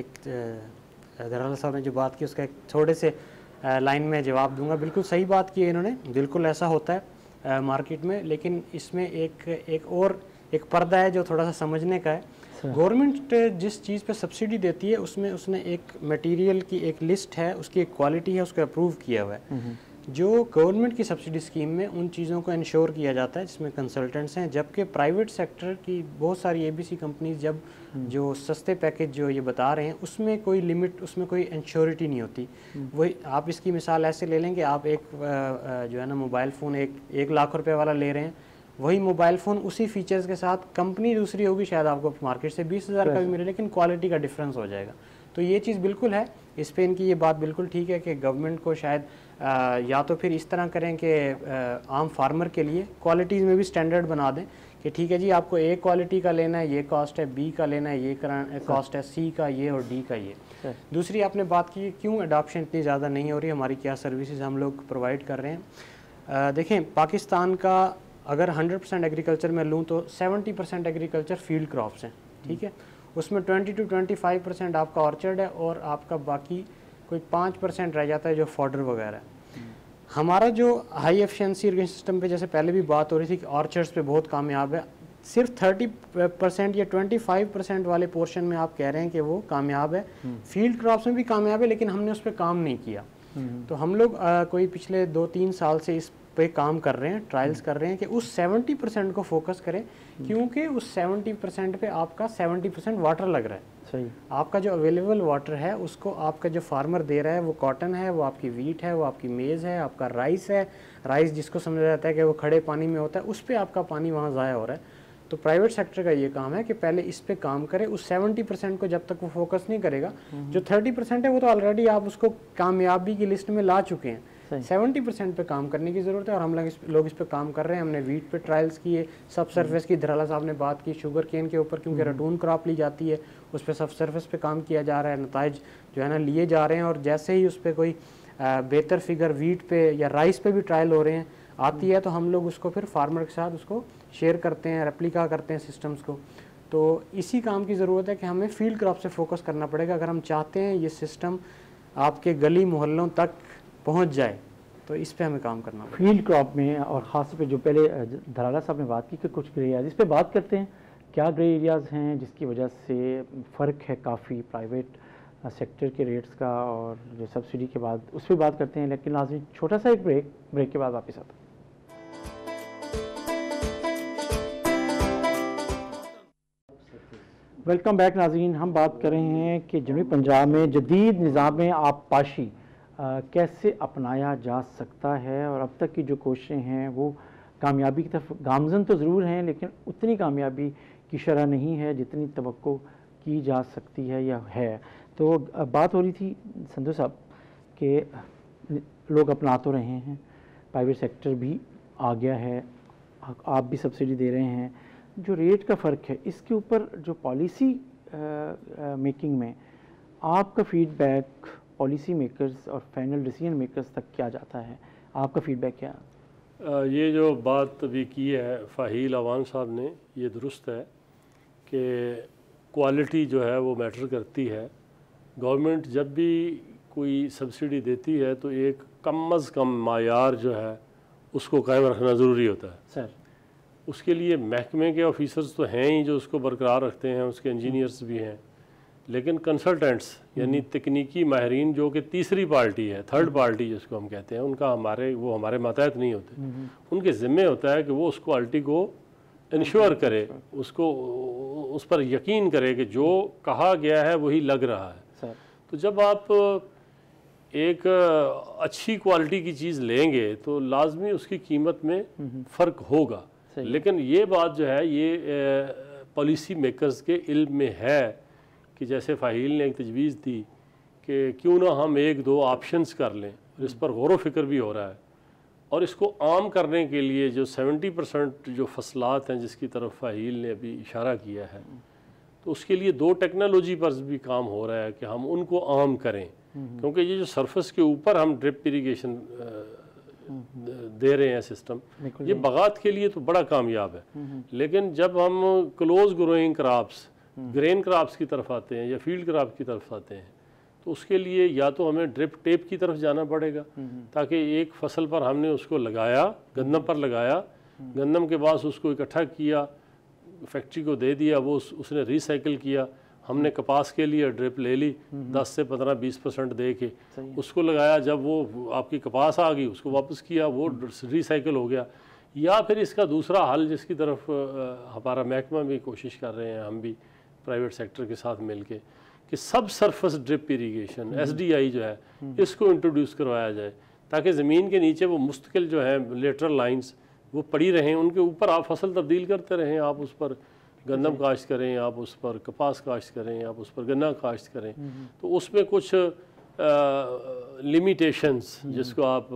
Speaker 4: एक दराल साहब ने जो बात की उसका एक थोड़े से लाइन में जवाब दूंगा। बिल्कुल सही बात की है इन्होंने, बिल्कुल ऐसा होता है मार्केट में, लेकिन इसमें एक और एक पर्दा है जो थोड़ा सा समझने का है गवर्नमेंट जिस चीज़ पे सब्सिडी देती है उसमें उसने एक मटेरियल की एक लिस्ट है, उसकी एक क्वालिटी है, उसको अप्रूव किया हुआ है। जो गवर्नमेंट की सब्सिडी स्कीम में उन चीज़ों को इंश्योर किया जाता है जिसमें कंसल्टेंट्स हैं, जबकि प्राइवेट सेक्टर की बहुत सारी एबीसी कंपनीज जब जो सस्ते पैकेज जो ये बता रहे हैं उसमें कोई लिमिट, उसमें कोई इंश्योरिटी नहीं होती। वही आप इसकी मिसाल ऐसे ले लें कि आप एक जो है ना मोबाइल फ़ोन एक लाख रुपए वाला ले रहे हैं, वही मोबाइल फ़ोन उसी फीचर्स के साथ कंपनी दूसरी होगी, शायद आपको मार्केट से 20,000 का भी मिले, लेकिन क्वालिटी का डिफरेंस हो जाएगा। तो ये चीज़ बिल्कुल है, इस पे इनकी ये बात बिल्कुल ठीक है कि गवर्नमेंट को शायद या तो फिर इस तरह करें कि आम फार्मर के लिए क्वालिटीज़ में भी स्टैंडर्ड बना दें कि ठीक है जी, आपको ए क्वालिटी का लेना है ये कॉस्ट है, बी का लेना है ये कॉस्ट है, सी का ये और डी का ये। दूसरी आपने बात की क्यों अडॉप्शन इतनी ज़्यादा नहीं हो रही, हमारी क्या सर्विसेज हम लोग प्रोवाइड कर रहे हैं। देखें, पाकिस्तान का अगर 100% एग्रीकल्चर में लूँ तो 70% एग्रीकल्चर फील्ड क्रॉप्स हैं, ठीक है। उसमें 20 to 25% आपका ऑर्चर्ड है और आपका बाकी कोई 5% रह जाता है जो फॉडर वगैरह है। हमारा जो हाई एफिशिएंसी इरिगेशन सिस्टम पे जैसे पहले भी बात हो रही थी कि ऑर्चर्ड्स पे बहुत कामयाब है, सिर्फ 30% या 25% वाले पोर्शन में आप कह रहे हैं कि वो कामयाब है। फील्ड क्रॉप्स में भी कामयाब है, लेकिन हमने उस पर काम नहीं किया। तो हम लोग कोई पिछले 2-3 साल से इस पे काम कर रहे हैं, ट्रायल्स कर रहे हैं कि उस 70% को फोकस करें, क्योंकि उस 70% पे आपका 70% वाटर लग रहा है।
Speaker 1: सही।
Speaker 4: आपका जो अवेलेबल वाटर है उसको आपका जो फार्मर दे रहा है, वो कॉटन है, वो आपकी वीट है, वो आपकी मेज़ है, आपका राइस है। राइस जिसको समझा जाता है कि वो खड़े पानी में होता है, उस पर आपका पानी वहाँ ज़ाया हो रहा है। तो प्राइवेट सेक्टर का ये काम है कि पहले इस पे काम करे। उस 70% को जब तक वो फोकस नहीं करेगा, जो 30% है वो तो ऑलरेडी आप उसको कामयाबी की लिस्ट में ला चुके हैं। 70% पे काम करने की ज़रूरत है और हम लोग इस पे काम कर रहे हैं। हमने वीट पे ट्रायल्स किए, सब सरफेस की धराला साहब ने बात की, शुगर केन के ऊपर क्योंकि रटून क्रॉप ली जाती है, उस पर सब सरफेस पे काम किया जा रहा है, नताइज जो है ना लिए जा रहे हैं। और जैसे ही उस पर कोई बेहतर फिगर वीट पे या राइस पे भी ट्रायल हो रहे हैं आती है, तो हम लोग उसको फिर फार्मर के साथ उसको शेयर करते हैं, रेप्लिका करते हैं सिस्टम्स को। तो इसी काम की ज़रूरत है कि हमें फील्ड क्रॉप से फोकस करना पड़ेगा अगर हम चाहते हैं ये सिस्टम आपके गली मोहल्लों तक पहुंच जाए, तो इस पे हमें काम करना पड़ेगा।
Speaker 1: फील्ड क्रॉप में और ख़ास तौर पे जो पहले धराला साहब ने बात की कि कुछ ग्रे एरियाज, इस पे बात करते हैं। क्या ग्रे एरियाज़ हैं जिसकी वजह से फ़र्क है काफ़ी प्राइवेट सेक्टर के रेट्स का और जो सब्सिडी के बाद, उस पर बात करते हैं। लेकिन लाजमी छोटा सा एक ब्रेक के बाद वापस आता है। वेलकम बैक नाज़रीन, हम बात कर रहे हैं कि जनूबी पंजाब में जदीद निज़ाम आबपाशी कैसे अपनाया जा सकता है, और अब तक की जो कोशिशें हैं वो कामयाबी की तरफ गामजन तो ज़रूर हैं, लेकिन उतनी कामयाबी की शरह नहीं है जितनी तवक्को की जा सकती है या है। तो बात हो रही थी संधू साहब कि लोग अपना तो रहे हैं, प्राइवेट सेक्टर भी आ गया है, आप भी सब्सिडी दे रहे हैं। जो रेट का फ़र्क है इसके ऊपर जो पॉलिसी मेकिंग में आपका फीडबैक पॉलिसी मेकर्स और फाइनल डिसीजन मेकर्स तक क्या जाता है, आपका फीडबैक क्या?
Speaker 2: ये जो बात अभी की है फ़ाहील अवान साहब ने, ये दुरुस्त है कि क्वालिटी जो है वो मैटर करती है। गवर्नमेंट जब भी कोई सब्सिडी देती है तो एक कम अज़ कम मायार जो है उसको कायम रखना ज़रूरी होता है
Speaker 1: सर।
Speaker 2: उसके लिए महकमे के ऑफिसर्स तो हैं ही जो उसको बरकरार रखते हैं, उसके इंजीनियर्स भी हैं, लेकिन कंसल्टेंट्स यानी तकनीकी माहिरीन जो कि तीसरी पार्टी है, थर्ड पार्टी जिसको हम कहते हैं, उनका हमारे मातहत नहीं होते। उनके ज़िम्मे होता है कि वो उस क्वालिटी को इंश्योर करे, उसको उस पर यकीन करे कि जो कहा गया है वही लग रहा है। तो जब आप एक अच्छी क्वालिटी की चीज़ लेंगे तो लाजमी उसकी कीमत में फ़र्क होगा। लेकिन ये बात जो है ये पॉलिसी मेकर्स के इल्म में है कि जैसे फ़ाहील ने एक तजवीज़ दी कि क्यों ना हम 1-2 ऑप्शंस कर लें, इस पर गौर व फिक्र भी हो रहा है। और इसको आम करने के लिए जो 70% जो फसलात हैं जिसकी तरफ फ़ाहील ने अभी इशारा किया है, तो उसके लिए 2 टेक्नोलॉजी पर भी काम हो रहा है कि हम उनको आम करें। क्योंकि ये जो सरफेस के ऊपर हम ड्रिप इरीगेशन दे रहे हैं सिस्टम, ये बगात के लिए तो बड़ा कामयाब है। लेकिन जब हम close growing crops, grain crops की तरफ आते हैं या फील्ड क्रॉप की तरफ आते हैं, तो उसके लिए या तो हमें ड्रिप टेप की तरफ जाना पड़ेगा, ताकि एक फसल पर हमने उसको लगाया, गंदम पर लगाया, गंदम के बाद उसको इकट्ठा किया, फैक्ट्री को दे दिया, वो उसने रिसाइकिल किया, हमने कपास के लिए ड्रिप ले ली 10 से 15-20% दे के उसको लगाया, जब वो आपकी कपास आ गई उसको वापस किया, वो रिसाइकिल हो गया। या फिर इसका दूसरा हल जिसकी तरफ हमारा महकमा भी कोशिश कर रहे हैं, हम भी प्राइवेट सेक्टर के साथ मिलके, कि सब सरफेस ड्रिप इरिगेशन SDI जो है इसको इंट्रोड्यूस करवाया जाए, ताकि ज़मीन के नीचे वो मुस्तकिल जो है लेटरल लाइंस वो पड़ी रहें, उनके ऊपर आप फसल तब्दील करते रहें, आप उस पर गंदम काश्त करें, आप उस पर कपास काश्त करें, आप उस पर गन्ना काश्त करें। तो उसमें कुछ लिमिटेशंस, जिसको आप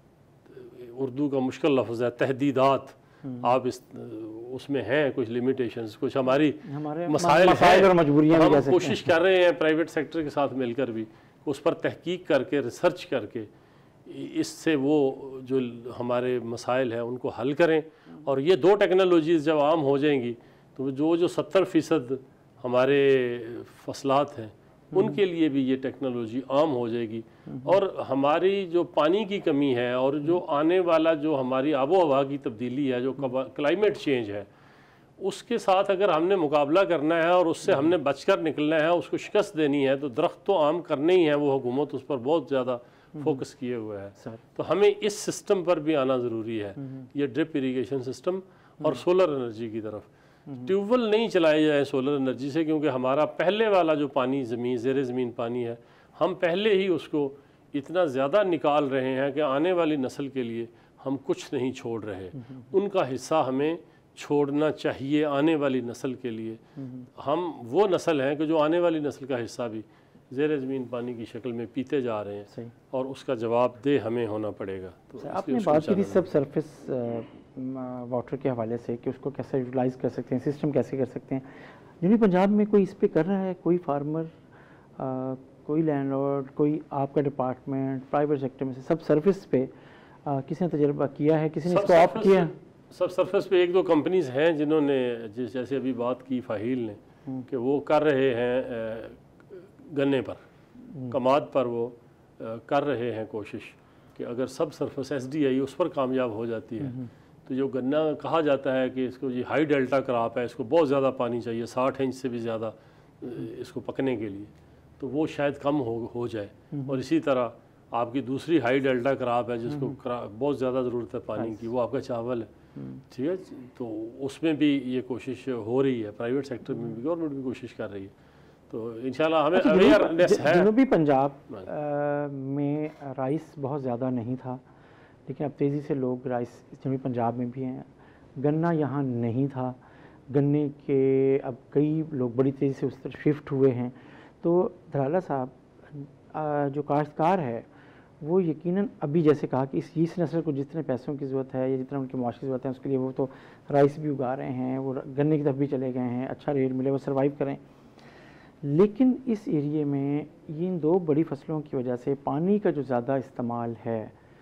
Speaker 2: उर्दू का मुश्किल लफ्ज़ है तहदीदात, आप इस उसमें हैं कुछ लिमिटेशंस, कुछ हमारे मसाइल और मजबूरियां। हम कोशिश कर रहे हैं प्राइवेट सेक्टर के साथ मिलकर भी उस पर तहकीक करके, रिसर्च करके, इससे वो जो हमारे मसाइल हैं उनको हल करें। और ये 2 टेक्नोलॉजीज़ जब आम हो जाएंगी तो जो 70% हमारे फसलात हैं उनके लिए भी ये टेक्नोलॉजी आम हो जाएगी। और हमारी जो पानी की कमी है और जो आने वाला जो हमारी आबो हवा की तब्दीली है, जो क्लाइमेट चेंज है, उसके साथ अगर हमने मुकाबला करना है और उससे हमने बचकर निकलना है, उसको शिकस्त देनी है, तो दरख्त तो आम करने ही है, वो हुकूमत उस पर बहुत ज़्यादा फोकस किए हुए है। तो हमें इस सिस्टम पर भी आना ज़रूरी है, ये ड्रिप इरीगेशन सिस्टम और सोलर एनर्जी की तरफ। ट्यूबवेल नहीं चलाए जाए सोलर एनर्जी से, क्योंकि हमारा पहले वाला जो पानी ज़ेरे ज़मीन पानी है, हम पहले ही उसको इतना ज़्यादा निकाल रहे हैं कि आने वाली नस्ल के लिए हम कुछ नहीं छोड़ रहे। उनका हिस्सा हमें छोड़ना चाहिए आने वाली नस्ल के लिए। हम वो नस्ल हैं कि जो आने वाली नस्ल का हिस्सा भी ज़ेरे ज़मीन पानी की शक्ल में पीते जा रहे हैं, और उसका जवाब दे हमें होना पड़ेगा। तो
Speaker 1: आपने बात की थी सब सरफेस वाटर के हवाले से कि उसको कैसे यूटिलाइज़ कर सकते हैं, सिस्टम कैसे कर सकते हैं। यूनी पंजाब में कोई इस पे कर रहा है, कोई फार्मर, कोई लैंडलॉर्ड, कोई आपका डिपार्टमेंट, प्राइवेट सेक्टर में से सब सरफेस पे किसी ने तजर्बा किया है, किसी ने इसको ऑप्ट किया?
Speaker 2: सब सरफेस पे 1-2 कंपनीज हैं जिन्होंने, जैसे अभी बात की फाहिल ने, कि वो कर रहे हैं गन्ने पर, कमाद पर वो कर रहे हैं कोशिश कि अगर सब सरफेस SDI उस पर कामयाब हो जाती है तो जो गन्ना कहा जाता है कि इसको ये हाई डेल्टा क्रॉप है, इसको बहुत ज़्यादा पानी चाहिए, 60 इंच से भी ज़्यादा इसको पकने के लिए, तो वो शायद कम हो जाए। और इसी तरह आपकी दूसरी हाई डेल्टा क्रॉप है जिसको बहुत ज़्यादा ज़रूरत है पानी की, वो आपका चावल है, ठीक है। तो उसमें भी ये कोशिश हो रही है, प्राइवेट सेक्टर में भी, गवर्नमेंट भी कोशिश कर रही है। तो इंशाल्लाह हमें अवेयरनेस है।
Speaker 1: जनूबी पंजाब में राइस बहुत ज़्यादा नहीं था, लेकिन अब तेज़ी से लोग राइस जनूबी पंजाब में भी हैं। गन्ना यहाँ नहीं था, गन्ने के अब कई लोग बड़ी तेज़ी से उस तरफ शिफ्ट हुए हैं। तो धराला साहब जो काश्तकार है वो यकीनन अभी जैसे कहा कि इस नस्ल को जितने पैसों की ज़रूरत है या जितना उनके मुआशी की ज़रूरत है उसके लिए वो तो राइस भी उगा रहे हैं, वो गन्ने की तरफ भी चले गए हैं, अच्छा रेट मिले वो सर्वाइव करें। लेकिन इस एरिए में इन 2 बड़ी फसलों की वजह से पानी का जो ज़्यादा इस्तेमाल है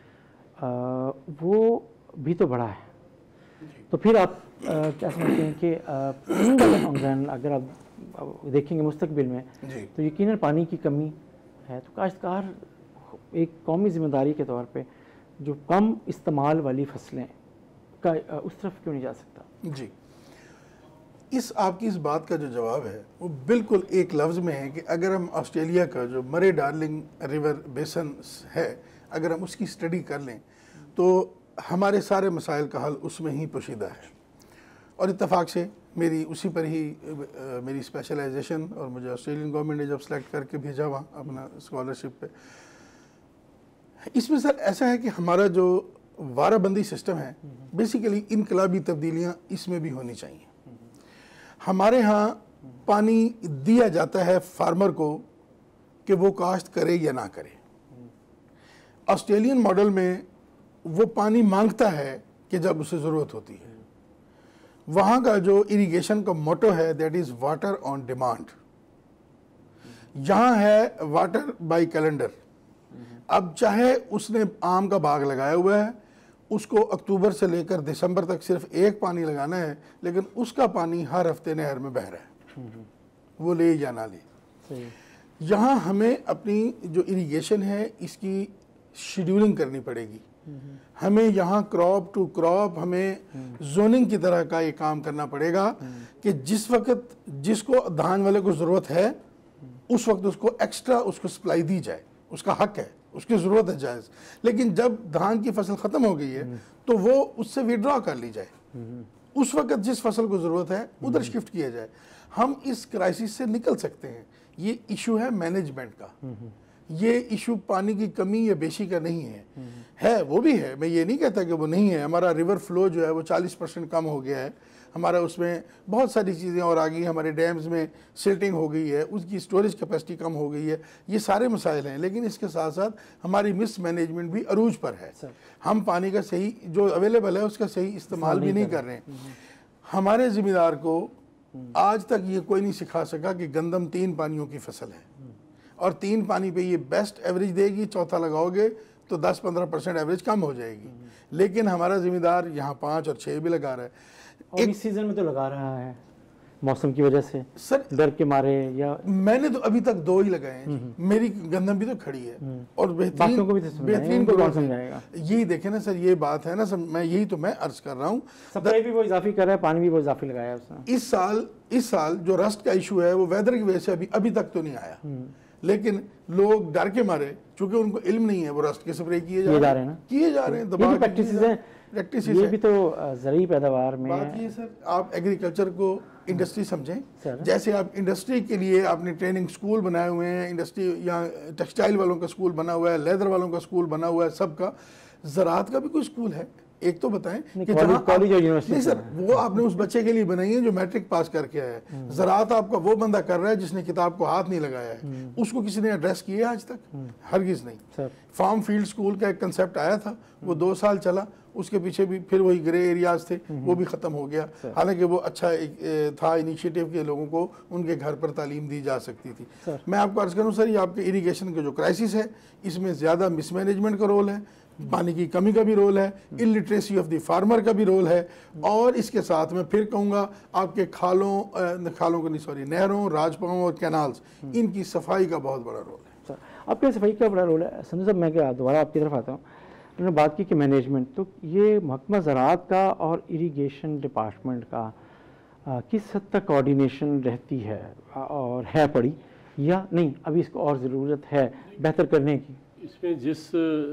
Speaker 1: वो भी तो बढ़ा है। तो फिर आप क्या समझते हैं कि अगर आप देखेंगे मुस्तकबिल में तो यकीनन पानी की कमी है, तो काश्तकार एक कौमी जिम्मेदारी के तौर पे जो कम इस्तेमाल वाली फसलें का उस तरफ क्यों नहीं जा सकता?
Speaker 3: जी, आपकी इस बात का जो जवाब है वो बिल्कुल एक लफ्ज़ में है कि अगर हम ऑस्ट्रेलिया का जो मरे डार्लिंग रिवर बेसन है, अगर हम उसकी स्टडी कर लें तो हमारे सारे मसाइल का हल उसमें ही पोशीदा है। और इत्तेफाक से मेरी उसी पर ही मेरी स्पेशलाइजेशन, और मुझे ऑस्ट्रेलियन गवर्नमेंट ने जब सेलेक्ट करके भेजा वहाँ अपना स्कॉलरशिप पे, इसमें सर ऐसा है कि हमारा जो वाराबंदी सिस्टम है, बेसिकली इनकलाबी तब्दीलियाँ इसमें भी होनी चाहिए। हमारे यहाँ पानी दिया जाता है फार्मर को कि वो काश्त करे या ना करे। ऑस्ट्रेलियन मॉडल में वो पानी मांगता है कि जब उसे ज़रूरत होती है। वहाँ का जो इरिगेशन का मोटो है that is water on demand. यहाँ है वाटर बाय कैलेंडर। अब चाहे उसने आम का बाग लगाया हुआ है, उसको अक्टूबर से लेकर दिसंबर तक सिर्फ एक पानी लगाना है, लेकिन उसका पानी हर हफ्ते नहर में बह रहा है, वो ले या ना ले। यहाँ हमें अपनी जो इरिगेशन है इसकी शेड्यूलिंग करनी पड़ेगी हमें यहाँ क्रॉप टू क्रॉप हमें जोनिंग की तरह का ये काम करना पड़ेगा कि जिस वक्त जिसको धान वाले को ज़रूरत है उस वक्त उसको एक्स्ट्रा उसको सप्लाई दी जाए, उसका हक है, उसकी ज़रूरत है जायज़। लेकिन जब धान की फसल ख़त्म हो गई है तो वो उससे विड्रॉ कर ली जाए, उस वक्त जिस फसल को ज़रूरत है उधर शिफ्ट किया जाए। हम इस क्राइसिस से निकल सकते हैं। ये इशू है मैनेजमेंट का, ये इशू पानी की कमी या बेशी का नहीं है वो भी है, मैं ये नहीं कहता कि वो नहीं है। हमारा रिवर फ्लो जो है वो 40% कम हो गया है, हमारा उसमें बहुत सारी चीज़ें और आ गई, हमारे डैम्स में सिल्टिंग हो गई है, उसकी स्टोरेज कैपेसिटी कम हो गई है, ये सारे मसाइल हैं। लेकिन इसके साथ साथ हमारी मिस मैनेजमेंट भी अरूज पर है। हम पानी का सही जो अवेलेबल है उसका सही इस्तेमाल भी नहीं कर रहे हैं। हमारे ज़िम्मेदार को आज तक ये कोई नहीं सिखा सका कि गंदम 3 पानियों की फसल है और 3 पानी पे ये बेस्ट एवरेज देगी, चौथा लगाओगे तो 10-15% एवरेज कम हो जाएगी। लेकिन हमारा ज़िम्मेदार यहाँ 5 और 6 भी लगा रहा है।
Speaker 1: और इस सीज़न में तो लगा रहा है मौसम की वजह से,
Speaker 3: सर
Speaker 1: डर के मारे, या
Speaker 3: मैंने तो अभी तक 2 ही लगाए हैं। मेरी गंदम भी तो खड़ी है और
Speaker 1: बाकियों को भी तो
Speaker 3: बेहतरीन
Speaker 1: कौन समझाएगा।
Speaker 3: यही देखे ना सर, ये बात है ना सर, मैं अर्ज कर रहा हूँ।
Speaker 1: सप्लाई भी वो इजाफी कर रहा है, पानी भी वो इजाफी लगाया है उसने।
Speaker 3: इस साल जो रस्ट का इशू है वो वेदर की वजह से अभी तक तो नहीं आया, लेकिन लोग डर के मारे, चूंकि उनको इल्म नहीं है, वो रस्ट के स्प्रे किए जा रहे हैं, प्रैक्टिस
Speaker 1: ये भी तो ज़रूरी पैदावार में
Speaker 3: बात ये सर, आप एग्रीकल्चर को इंडस्ट्री समझें। जैसे आप इंडस्ट्री के लिए आपने ट्रेनिंग स्कूल बनाए हुए हैं, इंडस्ट्री या टेक्सटाइल वालों का स्कूल बना हुआ है, लेदर वालों का स्कूल बना हुआ है, सबका। ज़राअत का भी कोई स्कूल है एक तो बताएं कि जहाँ
Speaker 1: कॉलेज और यूनिवर्सिटी।
Speaker 3: नहीं सर, वो आपने उस बच्चे के लिए बनाई है जो मैट्रिक पास करके आया है। ज़राअत आपका वो बंदा कर रहा है जिसने किताब को हाथ नहीं लगाया है, उसको किसी ने एड्रेस किया आज तक? हरगिज़ नहीं। फार्म फील्ड स्कूल का एक कंसेप्ट आया था, वो 2 साल चला, उसके पीछे भी फिर वही ग्रे एरियाज थे, वो भी ख़त्म हो गया। हालांकि वो अच्छा एक था इनिशिएटिव के, लोगों को उनके घर पर तालीम दी जा सकती थी। मैं आपको अर्ज़ करूँ सर, ये आपके इरीगेशन का जो क्राइसिस है इसमें ज़्यादा मिसमैनेजमेंट का रोल है, पानी की कमी का भी रोल है, इलिटरेसी ऑफ द फार्मर का भी रोल है, और इसके साथ मैं फिर कहूँगा आपके खालों को नहीं सॉरी नहरों, राजपाओं और कैनाल्स, इनकी सफाई का बहुत बड़ा रोल है।
Speaker 1: आपके सफाई का बड़ा रोल है। संजू साहब, मैं क्या दोबारा आपकी तरफ आता हूँ। उन्होंने बात की कि मैनेजमेंट, तो ये महकमा ज़राअत का और इरीगेशन डिपार्टमेंट का किस हद तक कोऑर्डिनेशन रहती है और है पड़ी या नहीं, अभी इसको और ज़रूरत है बेहतर करने की?
Speaker 2: इसमें जिस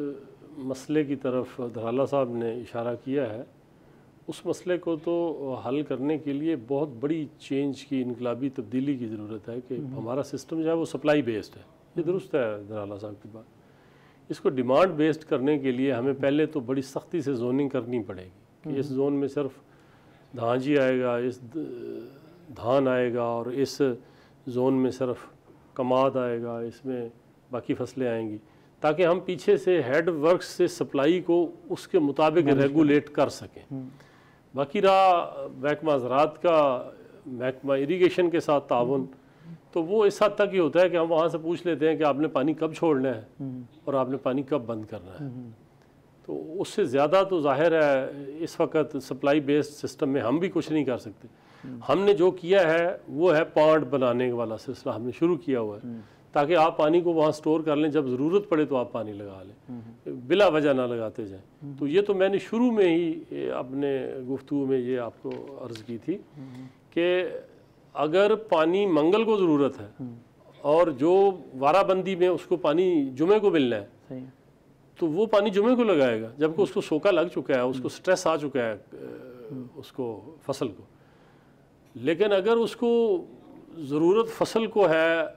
Speaker 2: मसले की तरफ धराला साहब ने इशारा किया है, उस मसले को तो हल करने के लिए बहुत बड़ी चेंज की, इनकलाबी तब्दीली की ज़रूरत है कि हमारा सिस्टम जो है वो सप्लाई बेस्ड है। ये दुरुस्त है धराला साहब की बात। इसको डिमांड बेस्ड करने के लिए हमें पहले तो बड़ी सख्ती से जोनिंग करनी पड़ेगी कि इस जोन में सिर्फ धांजी आएगा, इस धान आएगा, और इस जोन में सिर्फ कमाद आएगा, इसमें बाकी फसलें आएंगी, ताकि हम पीछे से हेड वर्क से सप्लाई को उसके मुताबिक रेगुलेट कर सकें। बाकी रहा महकमा ज़राअत का महकमा इरीगेशन के साथ ताउन, तो वो इस हद तक ही होता है कि हम वहाँ से पूछ लेते हैं कि आपने पानी कब छोड़ना है और आपने पानी कब बंद करना है। तो उससे ज़्यादा तो जाहिर है इस वक्त सप्लाई बेस्ड सिस्टम में हम भी कुछ नहीं कर सकते। हमने जो किया है वो है पॉन्ड बनाने वाला सिलसिला हमने शुरू किया हुआ है, ताकि आप पानी को वहाँ स्टोर कर लें, जब ज़रूरत पड़े तो आप पानी लगा लें, बिला वजह ना लगाते जाएं। तो ये तो मैंने शुरू में ही अपने गुफ्तगू में ये आपको अर्ज़ की थी कि अगर पानी मंगल को ज़रूरत है और जो वाराबंदी में उसको पानी जुमे को मिलना है, तो वो पानी जुमे को लगाएगा, जबकि उसको सोका लग चुका है, उसको स्ट्रेस आ चुका है उसको फसल को। लेकिन अगर उसको ज़रूरत फसल को है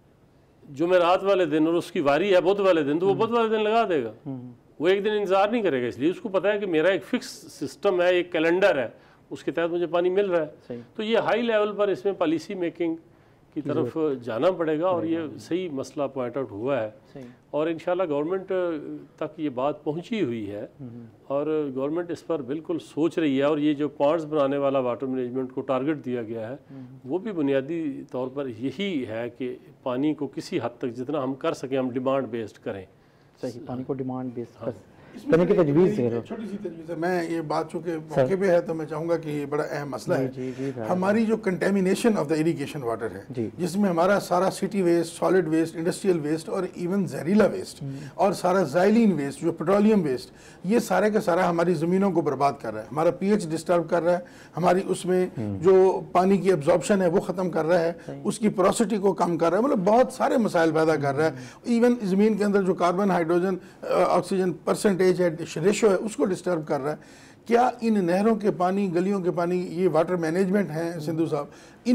Speaker 2: जुमेरात वाले दिन और उसकी वारी है बुध वाले दिन, तो वो बुध वाले दिन लगा देगा, वो एक दिन इंतज़ार नहीं करेगा। इसलिए उसको पता है कि मेरा एक फिक्स सिस्टम है, एक कैलेंडर है, उसके तहत मुझे पानी मिल रहा है। तो ये हाई लेवल पर इसमें पॉलिसी मेकिंग की तरफ जाना पड़ेगा, और ये सही मसला पॉइंट आउट हुआ है, और इंशाल्लाह गवर्नमेंट तक ये बात पहुंची हुई है, और गवर्नमेंट इस पर बिल्कुल सोच रही है। और ये जो पॉन्ड्स बनाने वाला वाटर मैनेजमेंट को टारगेट दिया गया है, वो भी बुनियादी तौर पर यही है कि पानी को किसी हद तक जितना हम कर सकें हम डिमांड बेस्ड करें।
Speaker 1: सही, पानी को डिमांड बेस्ड करने की तजवीज़ दे रहे हो।
Speaker 3: छोटी सी तजवीज़ है, मैं ये बात चूँकि मौके पे है तो मैं चाहूँगा कि ये बड़ा अहम मसला है। हमारी जो contamination of the irrigation water है, जिसमें हमारा सारा city waste, solid waste, industrial waste और इवन जहरीला वेस्ट और सारा ज़ाइलिन वेस्ट, जो पेट्रोलियम वेस्ट, ये सारे का सारा हमारी ज़मीनों को बर्बाद कर रहा है, हमारा pH डिस्टर्ब कर रहा है, हमारी उसमें जो पानी की एब्जॉर्प्शन है वो ख़त्म कर रहा है, उसकी पोरोसिटी को कम कर रहा है, मतलब बहुत सारे मसाइल पैदा कर रहा है। इवन ज़मीन के अंदर जो कार्बन, हाइड्रोजन, ऑक्सीजन परसेंटेज है, रेशो है, उसको डिस्टर्ब कर रहा है। क्या इन नहरों के पानी, गलियों के पानी, ये वाटर मैनेजमेंट है सिंधु साहब,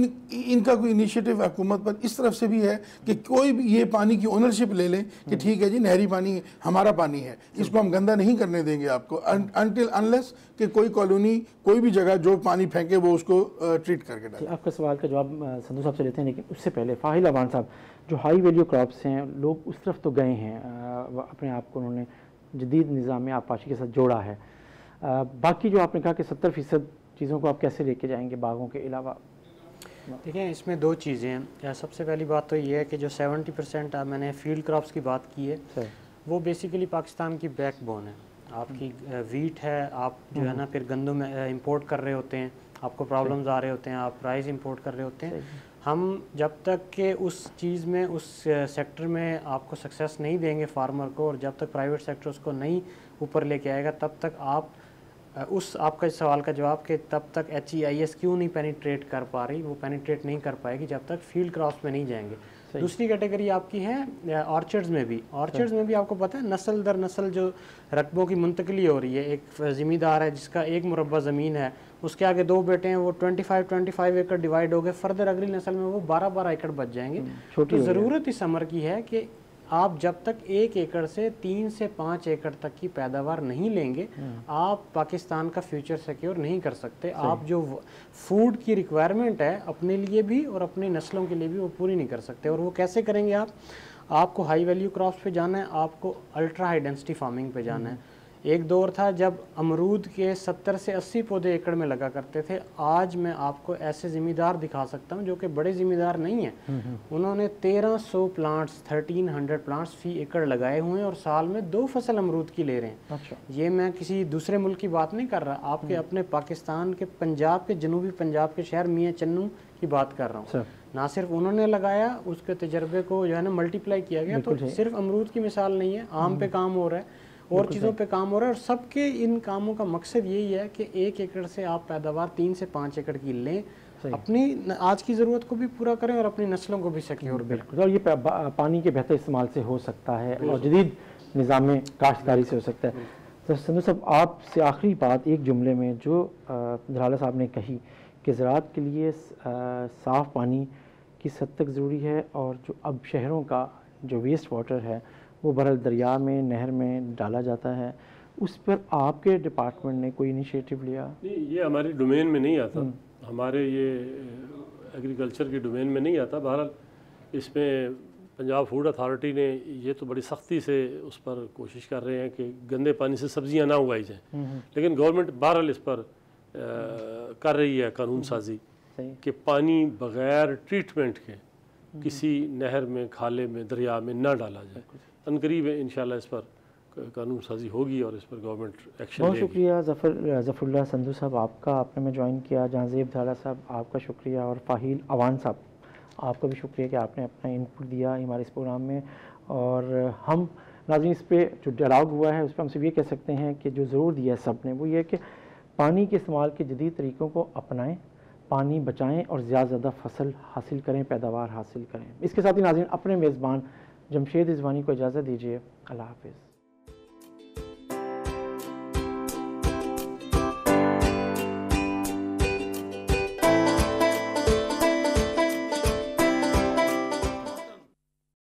Speaker 3: इनका कोई इनिशिएटिव हुकूमत पर इस तरफ से भी है कि कोई भी ये पानी की ओनरशिप ले लें कि ठीक है जी, नहरी पानी हमारा पानी है, इसको हम गंदा नहीं करने देंगे आपको, अनटिल अनलेस कि कोई कॉलोनी, कोई भी जगह जो पानी फेंके वो उसको ट्रीट करके डाले।
Speaker 1: आपका सवाल का जवाब संधू साहब से लेते हैं, लेकिन उससे पहले फाहिल अवान साहब, जो हाई वैल्यू क्रॉप्स हैं, लोग उस तरफ तो गए हैं, अपने आप को उन्होंने जदीद निज़ाम में आबपाशी के साथ जोड़ा है, बाकी जो आपने कहा कि 70% चीज़ों को आप कैसे लेके जाएंगे बागों के अलावा?
Speaker 4: देखिए, इसमें दो चीज़ें हैं। सबसे पहली बात तो ये है कि जो 70% मैंने फील्ड क्रॉप्स की बात की है, वो बेसिकली पाकिस्तान की बैकबोन है। आपकी वीट है, आप जो है ना फिर गंदम इंपोर्ट कर रहे होते हैं, आपको प्रॉब्लम्स आ रहे होते हैं, आप राइस इंपोर्ट कर रहे होते हैं। हम जब तक के उस चीज़ में, उस सेक्टर में आपको सक्सेस नहीं देंगे फार्मर को, और जब तक प्राइवेट सेक्टर उसको नहीं ऊपर लेके आएगा, तब तक आप उस आपका सवाल का जवाब कि तब तक HEIS क्यों नहीं पेनिट्रेट कर पा रही, वो पेनिट्रेट नहीं कर पाएगी जब तक फील्ड क्रॉप्स में नहीं जाएंगे। दूसरी कैटेगरी आपकी है ऑर्चर्ड्स में भी। ऑर्चर्ड्स में भी आपको पता है नस्ल दर नस्ल जो रकबों की मुंतकली हो रही है। एक ज़मींदार है जिसका 1 मुरब्बा ज़मीन है, उसके आगे 2 बेटे हैं, वो 25 एकड़ डिवाइड हो गए, फर्दर अगली नस्ल में वो 12 एकड़ बच जाएंगे। तो ज़रूरत इस अमर की है कि आप जब तक 1 एकड़ से 3 से 5 एकड़ तक की पैदावार नहीं लेंगे, आप पाकिस्तान का फ्यूचर सिक्योर नहीं कर सकते। आप जो फूड की रिक्वायरमेंट है अपने लिए भी और अपनी नस्लों के लिए भी, वो पूरी नहीं कर सकते। और वो कैसे करेंगे आपको हाई वैल्यू क्रॉप्स पे जाना है, आपको अल्ट्रा हाई डेंसिटी फार्मिंग पे जाना है। एक दौर था जब अमरूद के 70 से 80 पौधे एकड़ में लगा करते थे। आज मैं आपको ऐसे ज़िम्मेदार दिखा सकता हूं जो कि बड़े ज़िम्मेदार नहीं हैं। उन्होंने 1300 प्लांट्स, 1300 प्लांट्स फी एकड़ लगाए हुए हैं और साल में 2 फसल अमरूद की ले रहे हैं। अच्छा। ये मैं किसी दूसरे मुल्क की बात नहीं कर रहा, आपके अपने पाकिस्तान के पंजाब के, जनूबी पंजाब के शहर मियाँ चन्नू की बात कर रहा हूँ। ना सिर्फ उन्होंने लगाया, उसके तजर्बे को जो है ना मल्टीप्लाई किया गया। तो सिर्फ अमरूद की मिसाल नहीं है, आम पे काम हो रहा है और चीज़ों पे काम हो रहा है। और सबके इन कामों का मकसद यही है कि 1 एकड़ से आप पैदावार 3 से 5 एकड़ की लें, अपनी आज की ज़रूरत को भी पूरा करें और अपनी नस्लों को भी सिक्योर करें।
Speaker 1: बिल्कुल, और ये पानी के बेहतर इस्तेमाल से हो सकता है और जदीद निज़ाम में काश्तकारी से हो सकता है। तो संधू साहब, आपसे आखिरी बात एक जुमले में जो धराला साहब ने कही कि ज़राअत के लिए साफ़ पानी की हद तक ज़रूरी है, और जो अब शहरों का जो वेस्ट वाटर है वो बहरहाल दरिया में, नहर में डाला जाता है, उस पर आपके डिपार्टमेंट ने कोई इनिशिएटिव लिया?
Speaker 2: नहीं, ये हमारे डोमेन में नहीं आता, हमारे ये एग्रीकल्चर के डोमेन में नहीं आता। बहरहाल इसमें पंजाब फूड अथॉरिटी ने ये तो बड़ी सख्ती से उस पर कोशिश कर रहे हैं कि गंदे पानी से सब्जियां ना उगाई जाएं, लेकिन गवर्नमेंट बहरहाल इस पर कर रही है कानून साजी कि पानी बग़ैर ट्रीटमेंट के किसी नहर में, खाले में, दरिया में ना डाला जाए। अनकरीब इंशाल्लाह इस पर कानून साजी होगी और इस पर गवर्नमेंट एक्शन
Speaker 1: बहुत शुक्रिया ज़फ़रुल्लाह संधू साहब आपका, आपने में ज्वाइन किया। जहांज़ेब धराला साहब आपका शुक्रिया, और फाहिल अवान साहब आपका भी शुक्रिया कि आपने अपना इनपुट दिया हमारे इस प्रोग्राम में। और हम नाज़रीन, इस पे जो डायलॉग हुआ है उस पर हम सिर्फ ये कह सकते हैं कि जो ज़रूर दिया है सब ने, वो ये कि पानी के इस्तेमाल के जदीद तरीक़ों को अपनाएं, पानी बचाएं और ज़्यादा से ज़्यादा फसल हासिल करें, पैदावार हासिल करें। इसके साथ ही नाज़रीन, अपने मेज़बान जमशेद रिजवानी को इजाज़त दीजिए। अल्लाह हाफ़िज़।